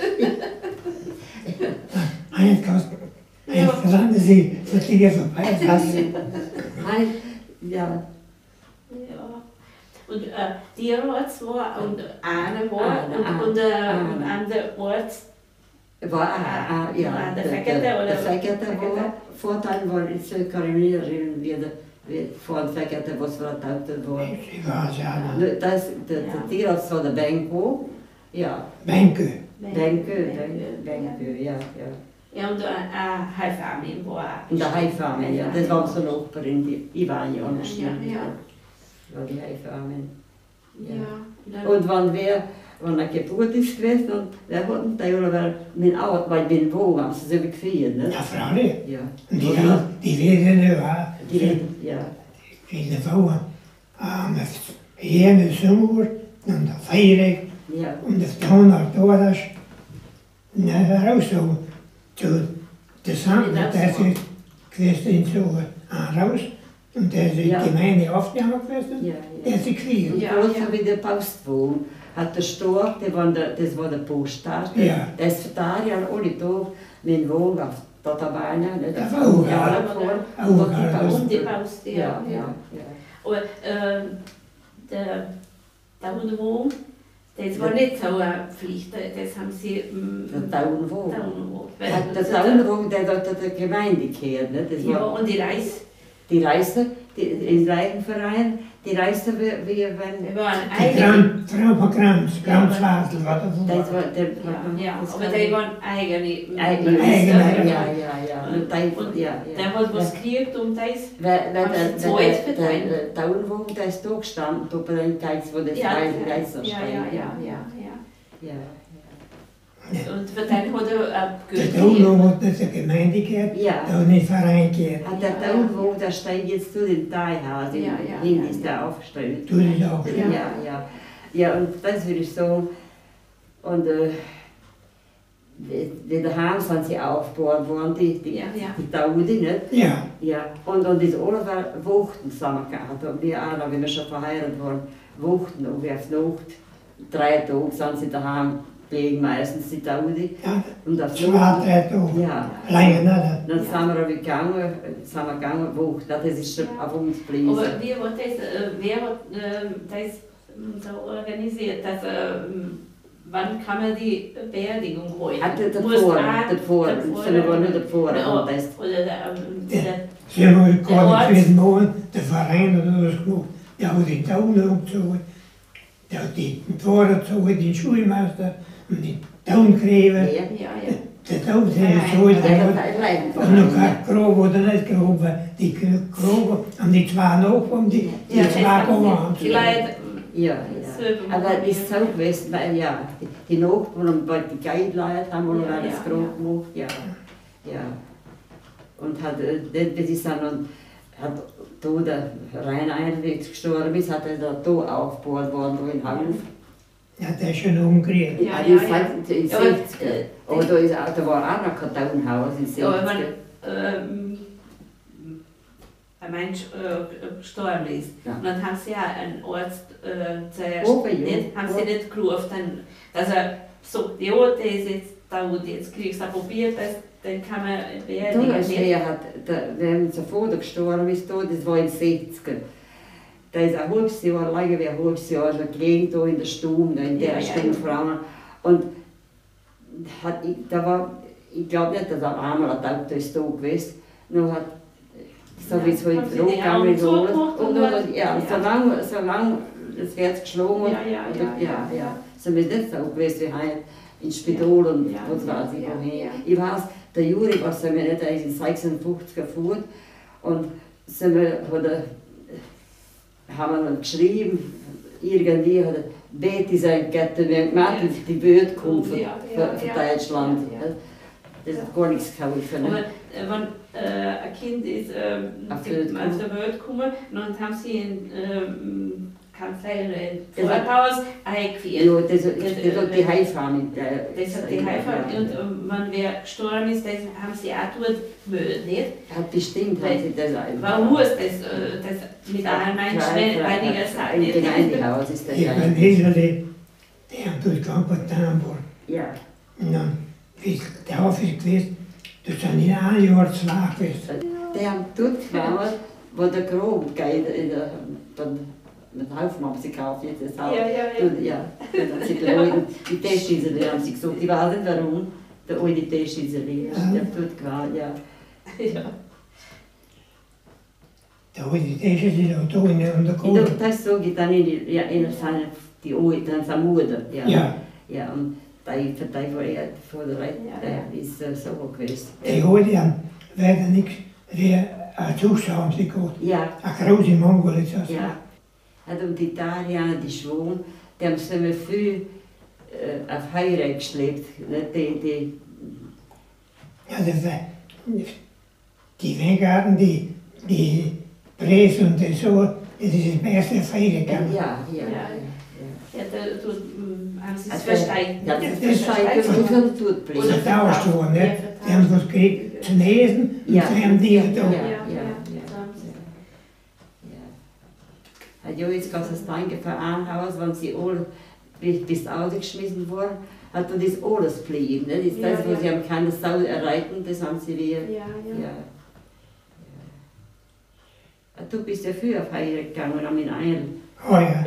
Eins kostet. Eins verstanden sie, dass die hier vorbei lassen. Ja. Ja. Und Tierarzt war und Ahne war und am anderen Ort War, ja, der Fekete oder? Der Fekete war, Vorteil war, ich kann mich nicht erinnern, wie vor dem Fekete, was vertaugt war. Ich weiß ja nicht. Der Tierarzt war der Benko, ja. Bänke. Benke, ja. Ja, und eine Heilfarmin war. In der Heilfarme, ja. Das war so Nachbarin, ich war ja nicht. Ja. War die Heilfarme. Ja. Und wenn eine Geburt ist gewesen, und wer hat denn da, oder mein Auto, weil ich bin wo, haben sie so gefeiert, ne? Ja, Frage. Ja. Und die werden ja, Ja. die Frauen haben hier im Sommer und der Feiertag Ja. und das Donner da raus zu zusammen, das ist gewesen so raus und das ist Ja. die Gemeinde aufgegangen gewesen, Ja. der ist gekriegt. Ja. Groß wie der Postwohn hat der Storch, das war der Postart, Ja. der ist Verteidiger alle Tag mit dem Wohn auf der Tabane, nicht? Der war auch, Ja, ja. und die Post. Und die Paust, ja. Ja. Aber der Hundewohn, das war nicht so eine Pflicht, das haben sie. Der Tauenwohn. Tauenwohn. Der Tauenwohn, der dort der Gemeinde gehört, nicht? Das Ja, war und die Reis. die Reise, im Reihenverein, die Reise wie Wir wenn. waren Die eigen. Frau von Kramswadel war Das das. war der. Ja, aber die waren eigene. Ja. Und Der hat was gekriegt und das. Der Tauenwohn, der ist da gestanden, da bei den Geiz, wo das Reis ja. Ja. Und für den hat er Der Geld Donau hat das eine Gemeinde gehört, Ja. da hat nicht Verein gehört. Der Tauenwohn, der steigt jetzt zu dem Teilhaus, Ja. hinten ist der aufgestellt. Du das auch. Ja. Ja, und das würde ich sagen. Und wie daheim sind sie aufgebaut worden, die Taudi, nicht? Ja, Ja, und das alle war Wochten zusammengehabt. Und wir auch, wenn wir schon verheiratet waren, Wochten, und wir auf Nacht, 3 Tage sind sie daheim gelegen, meistens die Taudi. ja, Und auf 2, Nacht, 3 Tage. ja. Lange nicht. Dann sind wir gegangen, Wochen, das ist schon auf uns geblieben. Aber wie hat wer hat das so organisiert? Dass, wann kann man die Beerdigung holen? Davor, sind wir nicht davor. Oder Und das, Sie haben gerade für den Morgen, der Verein oder das gemacht, der hat die Donau gezogen, der hat die Pfarrer gezogen, den Schulmeister und die Tongräber. ja. Der Tau, der ist so, und noch kein Grab oder nicht Grab, weil die Grab haben die zwei Nachbarn, die zwei Bauern. Die Leute. Ja. Aber das ist so gewesen, weil ja, die Nachbarn, weil die Geidleute haben, oder Ja, das ja, Grab gemacht, ja. Und hat, das ist dann, hat da der Rainer gestorben ist, hat er da aufgebaut worden, da in Hauf. Ja, der ist schon umgekehrt. Ja, Die ja. Zeit in 60er. Aber da war auch noch kein Townhaus in 60er. Ja, wenn ein Mensch gestorben ist, Ja. und dann haben sie ja einen Arzt zuerst Oben, ja. nicht, haben sie nicht gerufen, dass er sagt, ja, der ist jetzt da und jetzt kriegst du probiert, dann kann man beerdigen. Wenn sein Vater gestorben ist, das war in 60er. Da ist ein halbes Jahr, länger wie ein halbes Jahr, gelegen da in der Stube, in der Ja, Stube Frauen. Und ich glaube nicht, dass er einmal ein Auto ist da gewesen. Nur hat, so wie es heute haben sie die hochgegangen Augen ist, alles. zugemacht und dann- Ja, solange das Herz geschlagen hat, Ja. so ist nicht so gewesen wie heute ins Spital und Ja, was weiß ich ja, wohin. ja. Ich weiß, der Juri war so mir nicht, der ist in 56 gefahren und sind wir, haben wir dann geschrieben, irgendwie hat er Betty sein Gatte, wir haben gemeint, Ja. die Böde kommt für Ja. Deutschland. Ja. Das hat gar nichts geholfen. Aber Ne? wenn ein Kind ist Auf die Welt auf der Welt gekommen, dann haben sie in Kanzlei oder in Das hat- Pfarrhaus eingeführt. Ja, das hat die Heilfahne. Das hat die Heilfahrt und wenn wer gestorben ist, das haben sie auch dort gewählt, nicht? Hat bestimmt, hat sie das Warum muss das mit allen Menschen einiger sein? Im nicht? Gemeindehaus ist das Ich bin Israel, die haben dort gearbeitet worden. Ja, Und dann, wie der Hof ist gewesen, das sind in einem Jahr 2 gewesen. die haben dort gebaut, wo der Grob geht, mit Haufen haben sie gekauft, jetzt das Haus. Ja. Ja, dann haben sie die Leute, die Tischschießerei haben sie gesagt, ich weiß nicht warum, der alte Tischschießerei, der hat dort gebaut, ja. Ja. Da alte Tisch ist auch da in der Kohle. Das sage ich dann in seine, die Alten, seine Mutter, ja. Ja, Ja, und die war er vor der Reit, Ja. ist so gewesen. die alte haben weiter nichts, wie ein Zuschauer haben sie gehabt. Ja, Eine große Mongol ist das. ja. Und die Italiener, die Schwung, die haben so viel auf Heire geschleppt. Nicht? Ja, das war, die Weingarten, die Bres und das so, das ist das meiste Feier gegangen. Ja. Ja, da haben sie es Also, versteigt. Ja, nicht? das steigt und das hat dort Das geblieben. ist tauscht worden, nicht? Die haben was gekriegt zu lesen und Ja. sie haben die da. Ja. Ja, jetzt gab es ein Vereinshaus, wenn sie alle bis ausgeschmissen wurden, hat dann das alles geblieben. Ne? Das ist das, wo sie haben keine Sau erreichen, das haben sie wieder. Ja. Du bist ja früher auf Heide gegangen, am in einen Oh ja,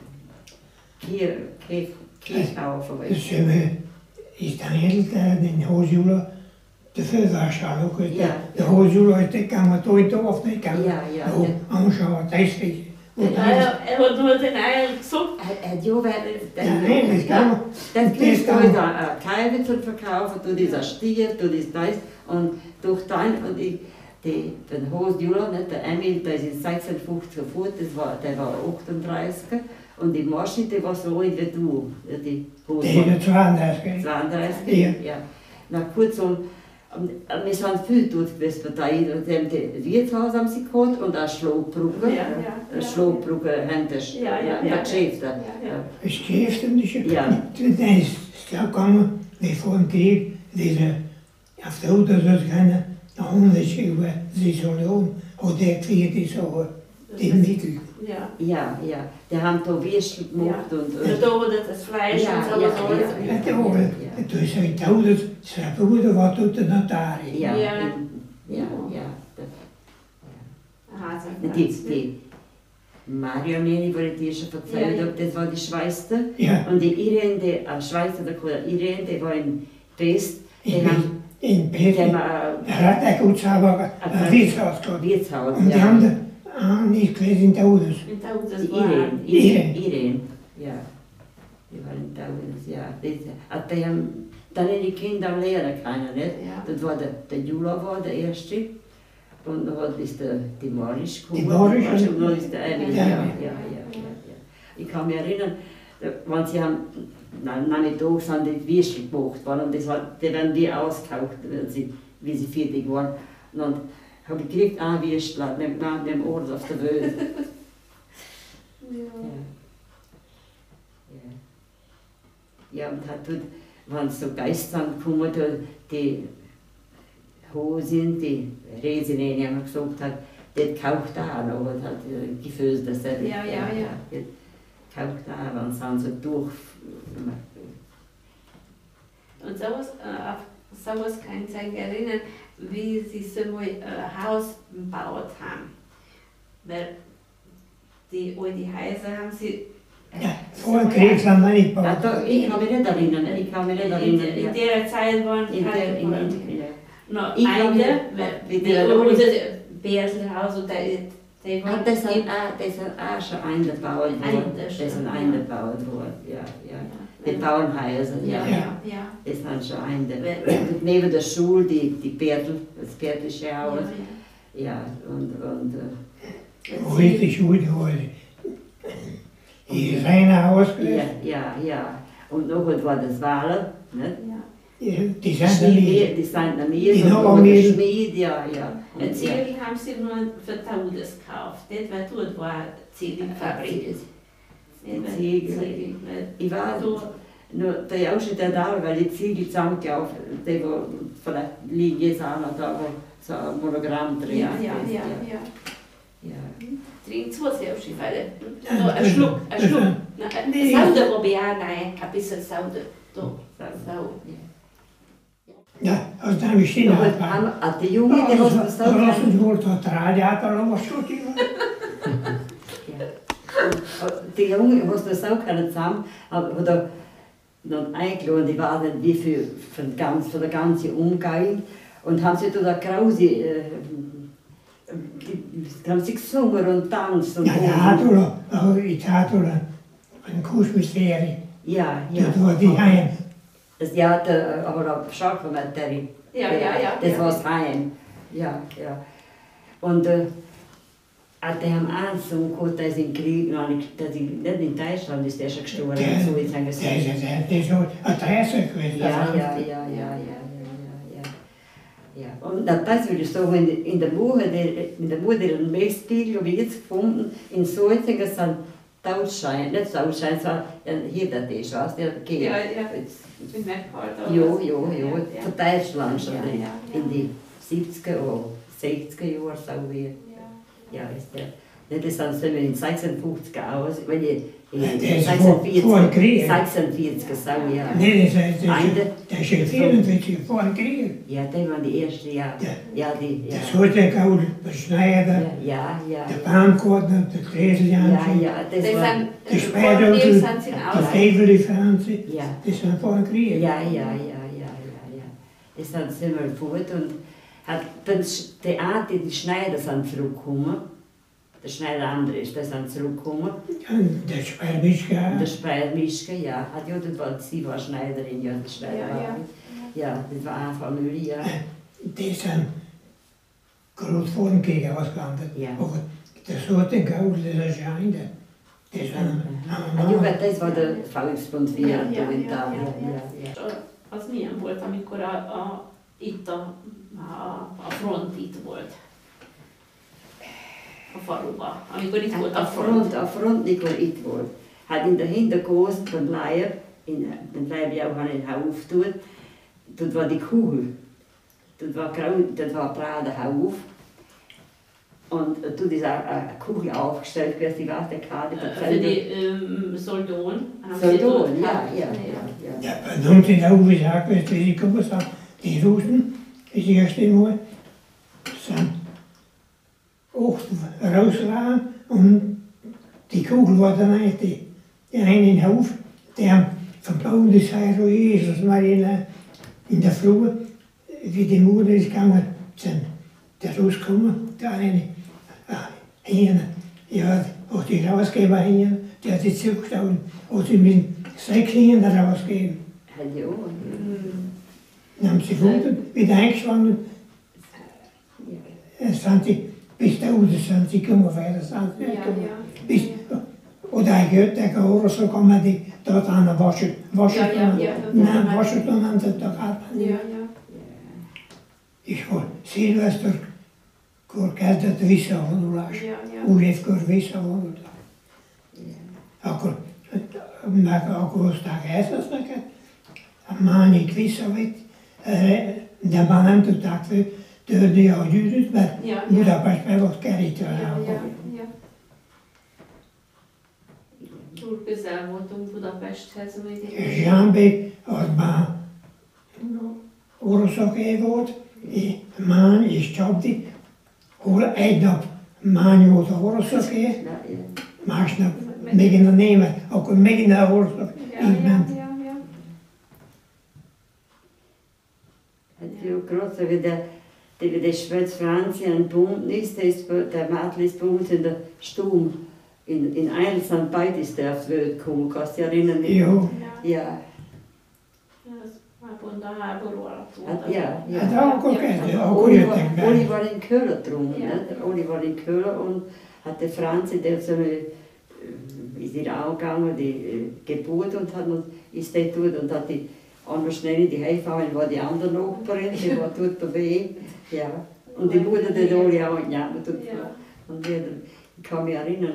Kirchhauer das ist dann älter, den Hochschule, der Förderschale, Ja. der Hochschule ist gegangen, da in Dorf nicht gegangen. Ja. Da anschauen, das ist richtig. Er hat nur den Eil gesagt. Ja, weil Ja, nein, das kann man. dann kriegst du kann da Kalbe zum Verkaufen, du dieser Stier, du das und durch dein und den Hochschule, der Emil, der ist in 56 gefahren, der war 38 und die Maschi, die war so alt wie du, die Der Hochschule. ist 32. 32, Ja. Na kurzum, wir sind viel dort gewesen, weil die haben das Wirtshaus haben sie gehabt und auch Schlagbrücke. Schlagbrücke haben das, das Geschäft. Ja. Das Geschäft und das Ja. Dann ist es gegangen, wie vor dem Krieg, diese, auf der Auto soll keine über Situation, hat er gekriegt, die Sache, die Mittel. Ja. Ja, die haben da Würstel gemacht und Da wurde das Fleisch und so was alles. Ja, da ist ein Taudes, sein Bruder war dort der Notar. ja. Aha, so Die Marionini, die ich dir schon erzählt habe, das war die Schwester. Ja, Und die Irene, die Schwester der Irene, die war in Pest, die in haben Bethel. ein Er hat ein Gutshaber, ein Wirtshaus gehabt. Wirtshaus. Und die haben da nicht gelesen in Taudes. In Taudes Die war. Irene, ja. Die war in Taudes, ja. Die haben dann die Kinder am Lernen können, nicht? Ja. Das war der Jula war der Erste. Und dann ist die Marisch gekommen. Die Marisch, Und dann ist der Emil. ja. Ja. Ich kann mich erinnern, wenn sie haben, meine Tage sind die Würstel gemacht worden und die werden wie ausgekauft, wie sie fertig waren. Und dann habe ich gekriegt, ein Würstel mit dem Ort auf der Welt. Ja, und hat dort, wenn so Geister kommen, die Hosen, die Resinen, haben gesagt, hat, das kauft auch noch, und hat Gefühl, dass er Ja. das kauft auch, wenn sie so durch. Und sowas kann ich sich erinnern, wie sie so mal ein Haus gebaut haben. Weil die alte Häuser haben sie Ja, vor dem Krieg sind wir nicht Ja, gebaut. da, ich kann mich nicht erinnern. Ich kann mich nicht erinnern. In der Zeit waren In der, halt ja. noch Ich kann mich- eine, wie die der Lohn- unser Berselhaus und die Ah, waren das sind auch schon eingebaut worden. Das sind eingebaut worden, ja. Die Bauernhäuser, ja, ja. ja. Das sind schon eingebaut. Und neben der Schule die Bertel, das Bertelsche Haus. Ja, und Wo ist die Schule heute? Die reine Haus gewesen. ja. Und nachher war das Waller, ne? Die sind da nicht. Die sind noch nie, Die und noch nachher am der Mädel. Schmied, ja. Und Ein Ziegel haben sie nur für Taudes gekauft. Das war dort war eine Ziegelfabrik. Ziegel. Ich war nur der Jausche, der da war, weil die Ziegel zusammengekauft, der war von der Linie jetzt auch noch da, wo so ein Monogramm drin Ja. Trinkt zwei Selbschi, weil ein Schluck. Nee. Saude, Robby, nein, ein bisschen Saude. Sau. Ja, als dan we stehen Und hat die Junge, die was so Rossen wordt dat radiator nog wat schot in. Die Junge, was das auch keine zusammen, hat er noch eingeladen, die waren nicht wie viel von der ganzen Umgang und haben sie da Krause, haben sie gesungen und tanzt und Ja, ich had al een koersmysterie. Ja. Dat was die heim. Ja, aber da schaut man mit der. Ja. Das war das Heim. Ja. Und die haben eins so gut, dass im Krieg noch nicht, dass ich nicht in Deutschland ist, der schon gestorben. So ist er gesagt. Dat is ook adresse geweest. Ja. Und das würde ich sagen, in der Buche, den Messspiegel habe ich jetzt gefunden, in Solzinger sind Tauschschein, nicht Tauschschein, sondern hier der Tisch, weißt du, der geht. Ja. Ich bin weggeholt. Ja, von Deutschland schon, Ja. in die 70er oder 60er Jahre, sagen wir. Ja, ist der. Nicht, das sind so in den 56er aus, wenn ich vor dem Krieg. 46er, sagen wir. Nee, dat is 44 voor een krieg. Ja, das waren die ersten, ja. Dat hoort ik al, de snijder, Ja. de baankorten, de kreseljantje, Ja, das Das war. sind de spijtauto, sind sie de aus. veveldifferentie. Ja. Dat is voor een krieg. Ja. Das sind sie mal fort und hat dann die Art, die Schneider sind zurückgekommen. Der Schneider Andres, der sind zurückgekommen. En de spijlmischke, Und der Speyer Mischke, ja, hat ja, sie war Schneiderin, ja, die Schneider. Ja, das war eine Familie, ja. die zijn groot voor een krieg ausgehandelt. Ja. Aber das hoort ik al, dat is einde. Dat is Ja, das war der Volksbund 4 Ja. in Italien. Az milyen volt, amikor itt a front itt volt? A faluba, amikor itt volt a front. A front Nicol Itwold hat in der Hintergosen von Leier, den Leier ja auch an den Hauf tut, dort war die Kugel. Dort war Prader Hauf. Und dort ist eine Kugel aufgestellt, wie die weiß der Karte Für die Soldaten. Soldaten, ja. Ja, noemt hij nou gezegd, weet je, die komen staan, die Russen, is de eerste mooi, zijn ook rausgegaan, en die kugel was dan eigenlijk die een in het hoofd, die hebben verbouwde zijn Jezus maar in de vloer, wie die moeder is gekomen, zijn de Rus komen, daar een, ja, als die rausgeben hingen, die hat die zugestoßen, als sie mit 6 Kindern rausgeben. Hat ja auch. Dann haben sie gefunden, wieder eingeschwommen. Sind sie, bis da unten sind sie gekommen, weiter sind sie nicht gekommen. Bis, oder ein Göttlicher oder so kommen die dort an der Washington. Nein, Washington haben sie da gehabt. Ich war Silvester, Gorkaz dat Vissa vonulás. Újévkor visszavonult. Akkor hozták ezt neked, a mányik visszavitt, de már nem tudták törni a gyűrűt, mert Budapestben volt kerítve. Túl közel voltunk Budapesthez. És Zsámbék az már oroszoké volt, Mány és Csapdi, hol egy nap Mány volt a oroszoké, másnap Megan nemen, ook een Megan hoort. ja. Hat ja gerade so wie der Schweiz Franzi ein Bündnis, der Mädchen ist bei uns in der Sturm. In Eils sind beide auf die Welt gekommen, kannst du dich erinnern? Ja. Ja. Ja. Het ook oké, ook Oli war in Köln drum, Ja. ne? Oli war in Köln und hat der Franzi, der so eine, ist ihr angegangen, die Geburt und hat uns, ist dort und hat die andere schnell in die Heimfahrt, wo die andere Nachbarin, die war tut da weh. Ja. Und die Mutter, die Oli auch in Jammer tut. Und ich kann mich erinnern,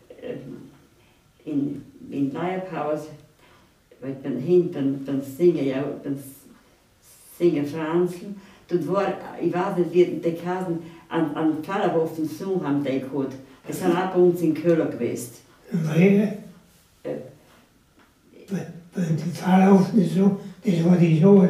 in Leibhaus, weil beim Hinten, beim Singen, ja, beim Singen Franzen, dort war, ich weiß nicht, wie die Kassen an Pfarrerhofen Song haben die gehabt. Das sind auch bei uns in Köln gewesen. Weil, bei den Pfarrhaufen so, das war die so,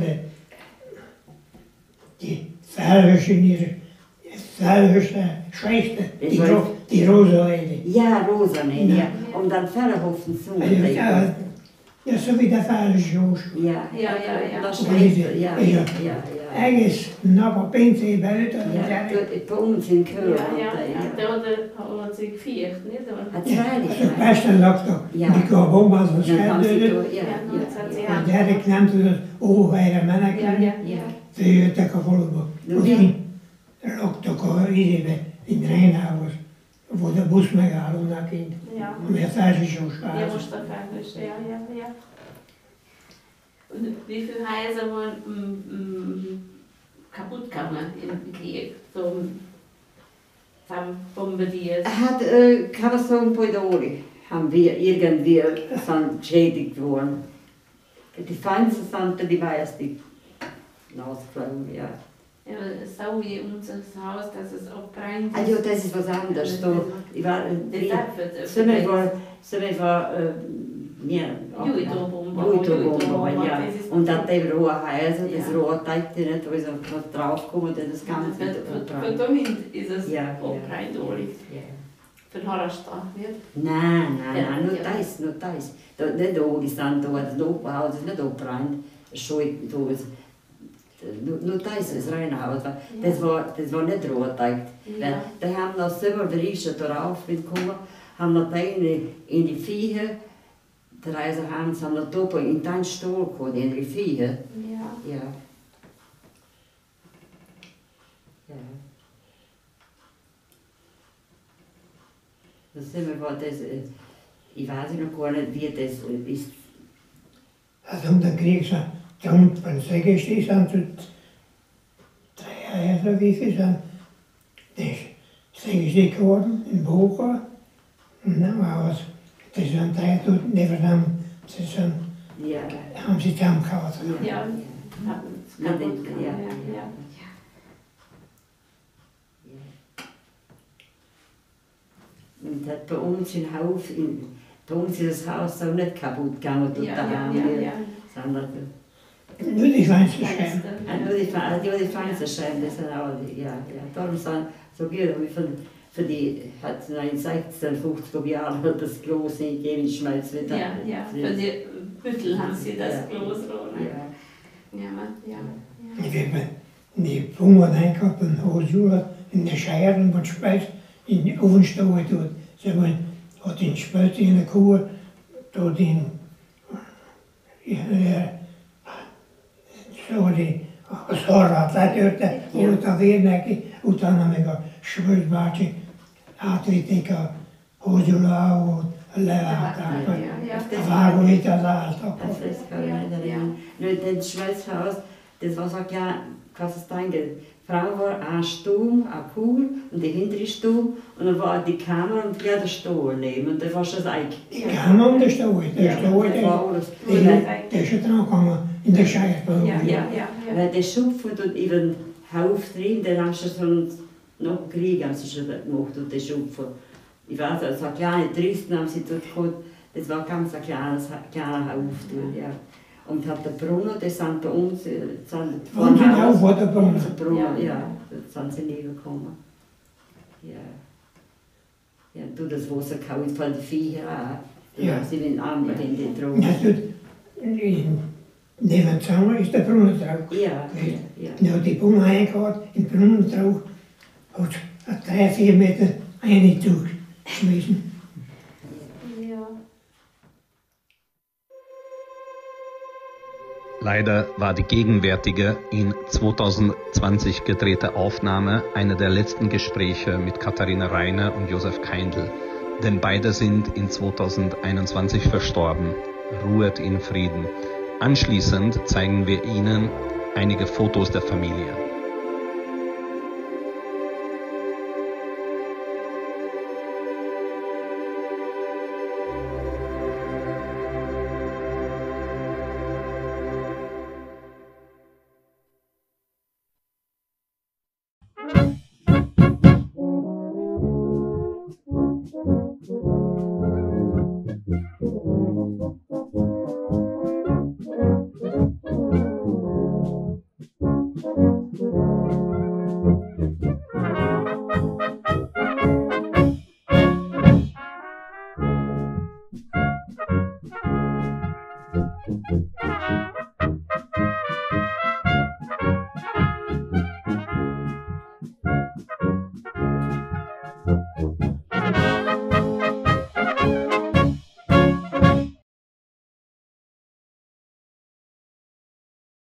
die färöische Schwester, die Rosa-Eide. Ja, Rosanen, ja. Und dann Pfarrerhofen Song. Ja, so wie der färöische Hochschule. Ja. Das Ja. Schwester, ja. Ergens nog op Pinsee buiten. Ja, bei uns in Köln. Da hat sie gefeiert, nicht? Hat Het beste lag toch, die kwam om als een schepdeur. En derde knamte het overwijde mannen. Ja. Ze had dat gevolgd. Die lag toch iedereen in Rijnhavers. Voor de bus meegehalen naar kind. Ja. Om de vijfde zo Ja, schaar. muss da fertig, ja. Und wie viele Häuser waren kaputt gegangen im Krieg? So bombardiert? Hat kann man sagen, bei der Oli haben wir irgendwie sind geschädigt worden. Die Feinsten sind die meisten rausgeflogen, ja. Ja, so wie unser Haus, dass es abbrennt. Also das ist was anderes. Ich war, Judo-Bomber, ja. Und dann die rohe Häuser, das rohe Teig, da ist noch draufgekommen, das Ganze wieder Von da hinten ist es Ja. abbrennt, Oli. Von Harrestadt, nicht? Nein, nur das. Nicht da, die sind da, das Nachbarhaus ist nicht abbrennt. Nur das ist Reinhaus. Das war nicht Rohteig. Ja. Die haben noch selber die Rische darauf gekommen, haben noch in die Viecher, die Reise haben noch da in den Stuhl gekommen, in die Viecher. Ja. Ja. Das sind wir, das, ich weiß noch gar nicht, wie das ist. Also um den Krieg sind, dann von Sägesti sind so 3 Jahre, wie viel sind, das Sägesti geworden, in Bochum. Und dann war es, das sind da dort nebenan, das sind, Ja. haben sie zusammengekauft. Ja. Kaputt gegangen, ja. Und hat bei uns bei uns ist das Haus auch nicht kaputt gegangen, dort daheim, sondern Nur die kleinste Scheiben. nur die Fensterscheiben, das sind auch, darum sind so gut, wie für die, hat es 1950er Jahren das große Genschmelz wieder. Ja. Für die Büttel haben sie das groß Ja. Ich habe die Pumpe reingehabt und Hosjula in der Scheiben und Spalt in den Ofen stehen tut. Sie hat den Spalt in der Kuh, dort den, so die, das Horror, das dort, wo da werden, und dann haben wir Schwulbärtchen, Atletika, Hosjula und Lehrer, da war gut, das Alter. Das kann ich nicht erinnern. Nur das Schmelzhaus, das war so klein, kannst du es denken, die Frau war ein Stuhl, eine Kuhl und die hintere Stuhl und dann war die Kammer und der Stuhl neben und das war schon das Eik. Die Kammer und der Stuhl, das war alles. der ist schon dran gekommen in der Scheibe. Weil der Schupfen tut über den Hauf drin, den haben sie schon nach dem Krieg haben sie schon gemacht und der Schupfen. Ich weiß, also eine kleine Tristen haben sie dort gehabt, das war ganz ein kleiner Hauf. Ja. Und hat der Brunnen, das sind bei uns, Und genau vor der Brunnen. Brunnen, ja, da sind sie nie gekommen. Ja. Ja, du das Wasser kalt von den Viechern an. Ja. Sie werden auch nicht in den Drogen. Ja, neben dem Zaun ist der Brunnentrauch. Ja, ja. Dann hat die Bunge eingehakt, in den Brunnentrauch, hat 3-4 Meter reingeschmissen. Ja. Leider war die gegenwärtige, in 2020 gedrehte Aufnahme einer der letzten Gespräche mit Katharina Reiner und Josef Kaindl, denn beide sind in 2021 verstorben. Ruhet in Frieden. Anschließend zeigen wir Ihnen einige Fotos der Familie.